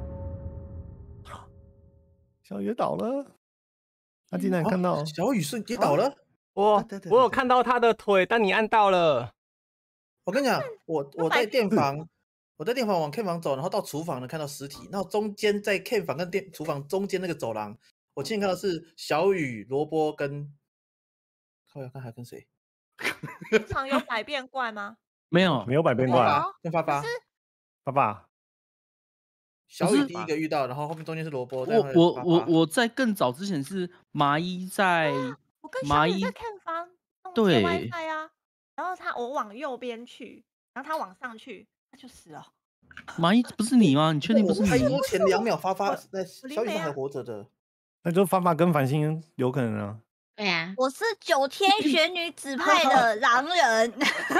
小雨倒了，他竟然看到小雨瞬间倒了。 我我有看到他的腿，但你按到了。 我跟你讲，我我在电房，我在电房往 K 房走，然后到厨房能看到尸体，然后中间在 K 房跟电厨房中间那个走廊，我亲眼看到是小雨、萝卜跟，靠，要看还跟谁？ 场有百变怪吗？ 没有， 没有百变怪， 跟发发， 发发。 小雨第一个遇到，然后后面中间是萝卜。 我我我我在更早之前是麻衣在， 我跟小雨在看房， 对 WiFi 啊，然后他我往右边去，然后他往上去，他就死了。 麻衣不是你吗？你确定不是你？ 开播前两秒发发在小雨上还活着的， 那就发发跟繁星有可能啊。 对呀， 我是九天玄女指派的狼人。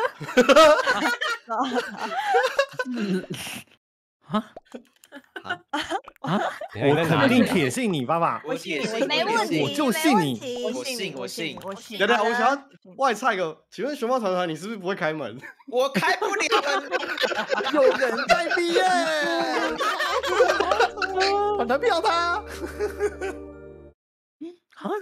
啊啊！我肯定铁信你，爸爸。 我铁信， 没问题， 我就信你。 我信，我信， 我信。 等等，我想要外插一个，请问熊猫团团，你是不是不会开门？ 我开不了门。 有人在毕业。团团票他。 啊？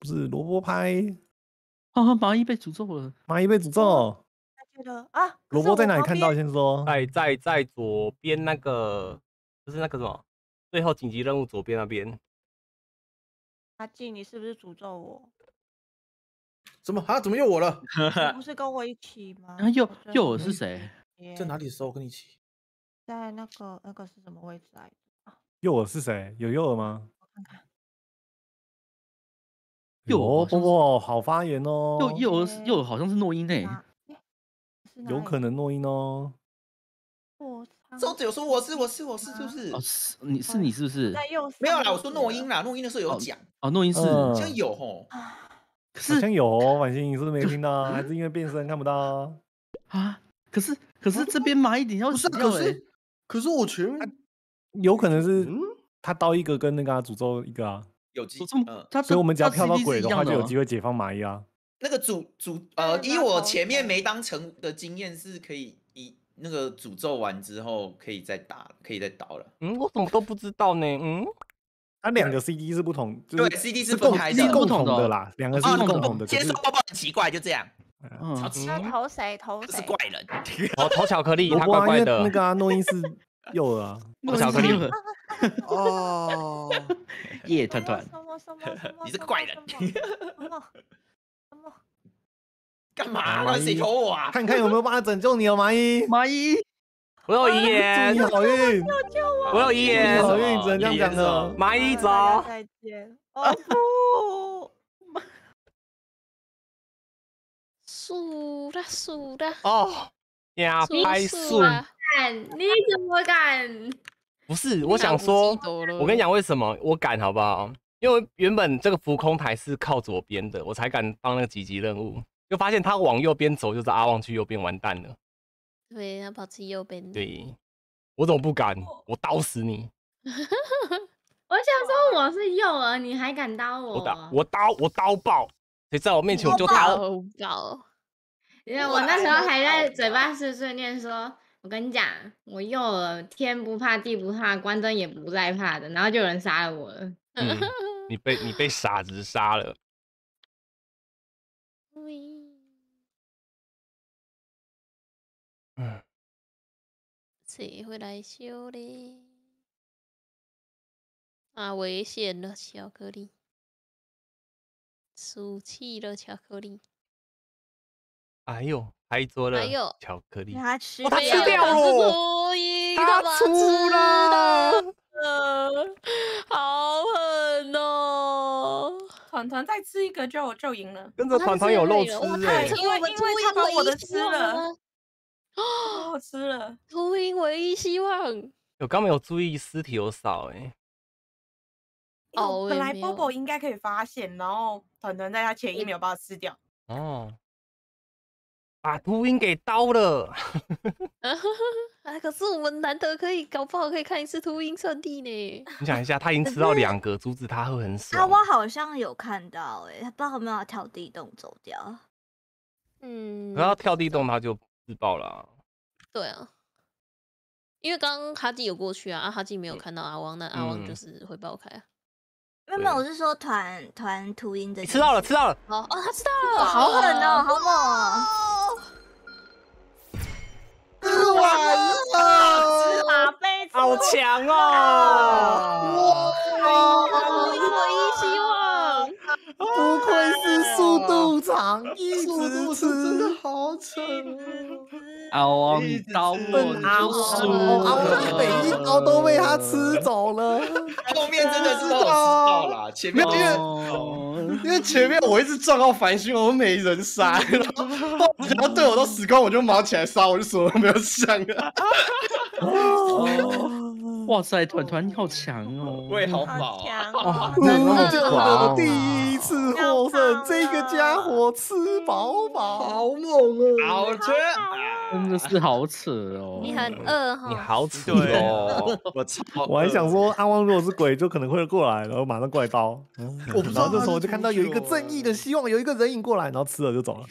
是萝卜拍。 啊，蚂蚁被诅咒了， 蚂蚁被诅咒。 觉得啊， 萝卜在哪里看到？先说。 在在在左边那个，就是那个什么，最后紧急任务左边那边。 阿纪，你是不是诅咒我？ 怎么啊？怎么又我了？ 你不是跟我一起吗？ 啊，又又我是谁？ 在哪里的时候跟你一起？ 在那个那个是什么位置来着？ 诱饵是谁？有诱饵吗？ 我看看。 诱饵波波好发言哦。 诱诱饵诱饵好像是诺因诶。 有可能诺因哦。 周子有说我是我是我是是不是？ 哦，是你是你是不是？ 没有啦，我说诺因啦，诺因的时候有讲。 哦，诺因是好像有吼。 好像有哦，婉欣，你是不是没听到？还是因为变身看不到？ 啊？可是可是这边蚂蚁点要死掉哎！可是我前面有可能是他刀一个跟那个诅咒一个啊。 有机， 嗯， 所以我们只要跳到鬼的话，就有机会解放蚂蚁啊。 那个诅诅呃，以我前面没当成的经验是可以以那个诅咒完之后可以再打，可以再刀了。 嗯，我怎么都不知道呢？嗯， 它两个 C D 是不同， 对 C D 是分开的， 共同的啦，两个是共同的。 先说抱抱很奇怪，就这样。 嗯，投谁投谁？ 是怪人。 哦，投巧克力，他怪怪的。 那个诺因是诱饵啊， 投巧克力。 哦， 耶，团团， 你是怪人。干嘛？让谁投我啊？ 看看有没有办法拯救你哦，蚂蚁。 蚂蚁， 我有遗言。 祝你好运。 我有遗言。 好运，只能这样讲的。 蚂蚁走。 再见。哦不。 输了输了。 哦，呀，拍输。 你怎么敢？ 不是，我想说，我跟你讲为什么我敢好不好？因为原本这个浮空台是靠左边的，我才敢帮那个紧急任务。就发现他往右边走，就是阿旺去右边完蛋了。 对，他跑去右边。 对，我怎么不敢？我刀死你！ 我想说我是诱饵，你还敢刀我？ 我刀，我刀，我刀爆！谁在我面前我就刀爆！ 因为我那时候还在嘴巴碎碎念说。我跟你讲，我诱饵天不怕地不怕，关灯也不再怕的，然后就有人杀了我了。 嗯，你被你被傻子杀了。 嗯，谁会来修嘞？啊，危险了，巧克力，输气了，巧克力。 哎呦！拍桌了，巧克力， 他吃掉，他吃掉了，他出了， 好狠哦！ 团团再吃一个就就赢了， 跟着团团有肉吃哎， 因为因为他把我的吃了，哦，我吃了， 秃鹰唯一希望。 我刚没有注意尸体有少哎， 哦，本来 Bobo 应该可以发现，然后团团在他前一秒把它吃掉， 哦。把秃鹰给刀了， 啊！可是我们难得可以，搞不好可以看一次秃鹰圣地呢。 你想一下，他已经吃到两个，阻止他会很爽。 啊，我好像有看到、欸，哎，他不知道有没有跳地洞走掉。 嗯， 然后跳地洞他就自爆了、啊。 对啊，因为刚刚哈基有过去啊，啊哈基没有看到阿汪，那阿汪就是会爆开啊。 没有没有，我是说团团秃鹰的。 吃到了，吃到了。 哦哦，他知道了， 好狠哦，好猛哦！ 吃完了， 吃马杯， 好强哦！ 哇，唯一希望， 不愧是速度长，一直吃， 真的好扯。 阿汪刀我阿汪，阿汪每一刀都被他吃走了。 后面真的是都知道啦，前面因为因为前面我一直撞到繁星，我没人杀，然后然后队友都死光，我就毛起来杀，我就什么都没有想了。 哇塞，团团你好强哦！ 我也好饱啊！ 真的第一次获胜，这个家伙吃饱饱， 好猛哦！ 好吃， 真的是好扯哦！ 你很饿哈， 你好扯哦！ 我操！ 我还想说，阿汪如果是鬼，就可能会过来，然后马上过来刀。我不知道，这时候我就看到有一个正义的希望，有一个人影过来，然后吃了就走了。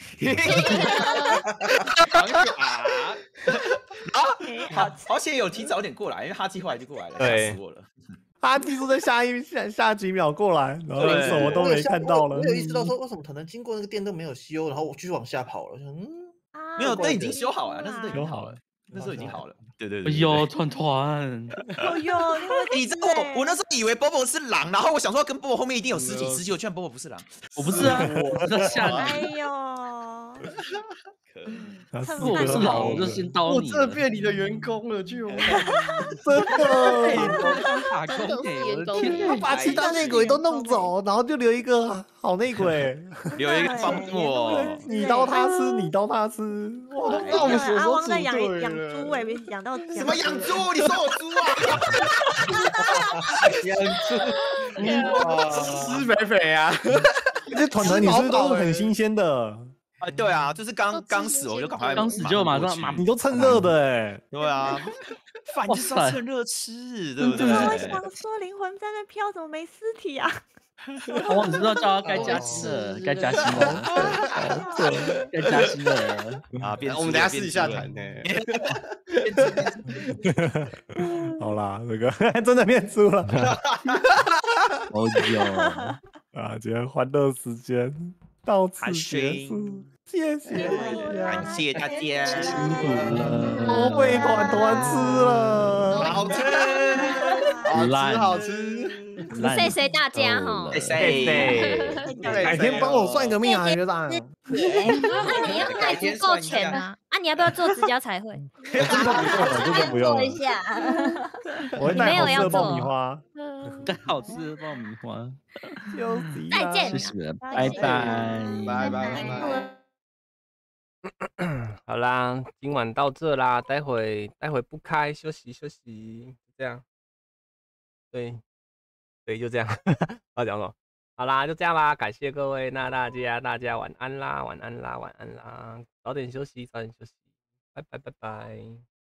啊，好，而且有提早点过来，因为哈基后来就过来了，吓死我了。 他技术在下一下下几秒过来，然后什么都没看到了。 我有意识到说，为什么可能经过那个电都没有修，然后我继续往下跑了。我想，嗯， 没有，灯已经修好了，那是灯已经好了，那时候已经好了。对对对。 哎呦，团团， 哎呦， 你知道我我那时候以为 Bobo 是狼，然后我想说跟 Bobo 后面一定有尸体，实际我居然 Bobo 不是狼。 我不是啊，我在吓你。 哎呦。 如果我是老，我就先刀你。 我真的变你的员工了，就真的， 打工给我的天， 他把其他内鬼都弄走，然后就留一个好内鬼， 留一个帮我。 你刀他吃，你刀他吃。 我都不知道我们什么时候阿汪在养组养猪哎，养到什么养猪？你说我猪啊？ 养猪，施肥肥啊！ 这团团你是不是都是很新鲜的？ 啊，对啊，就是刚刚死我就赶快， 刚死就马上马， 你都趁热的哎。 对啊，饭就是要趁热吃，对不对？ 我想说灵魂在那飘，怎么没尸体啊？ 我只知道叫他该加薪了，该加薪了，该加薪了啊！ 我们等下试一下谈呢。 好啦，这个真的变猪了。 哦哟， 啊，今天欢乐时间到此结束，谢谢大家， 感谢大家， 辛苦了， 我被团团吃了， 好吃，好吃，好吃。 谢谢大家哈， 谢谢， 改天帮我算个命啊，学长。 那你要带足够钱啊！啊，你要不要做指甲彩绘？ 这个不用了，这个不用了。 一下， 我会带好吃的爆米花， 带好吃的爆米花。 再见， 谢谢，拜拜， 拜拜， 好啦，今晚到这啦，待会待会不开，休息休息，这样。对，对，就这样。要讲什么？好啦，就这样啦，感谢各位，那大家大家晚安啦，晚安啦，晚安啦，早点休息，早点休息，拜拜拜拜。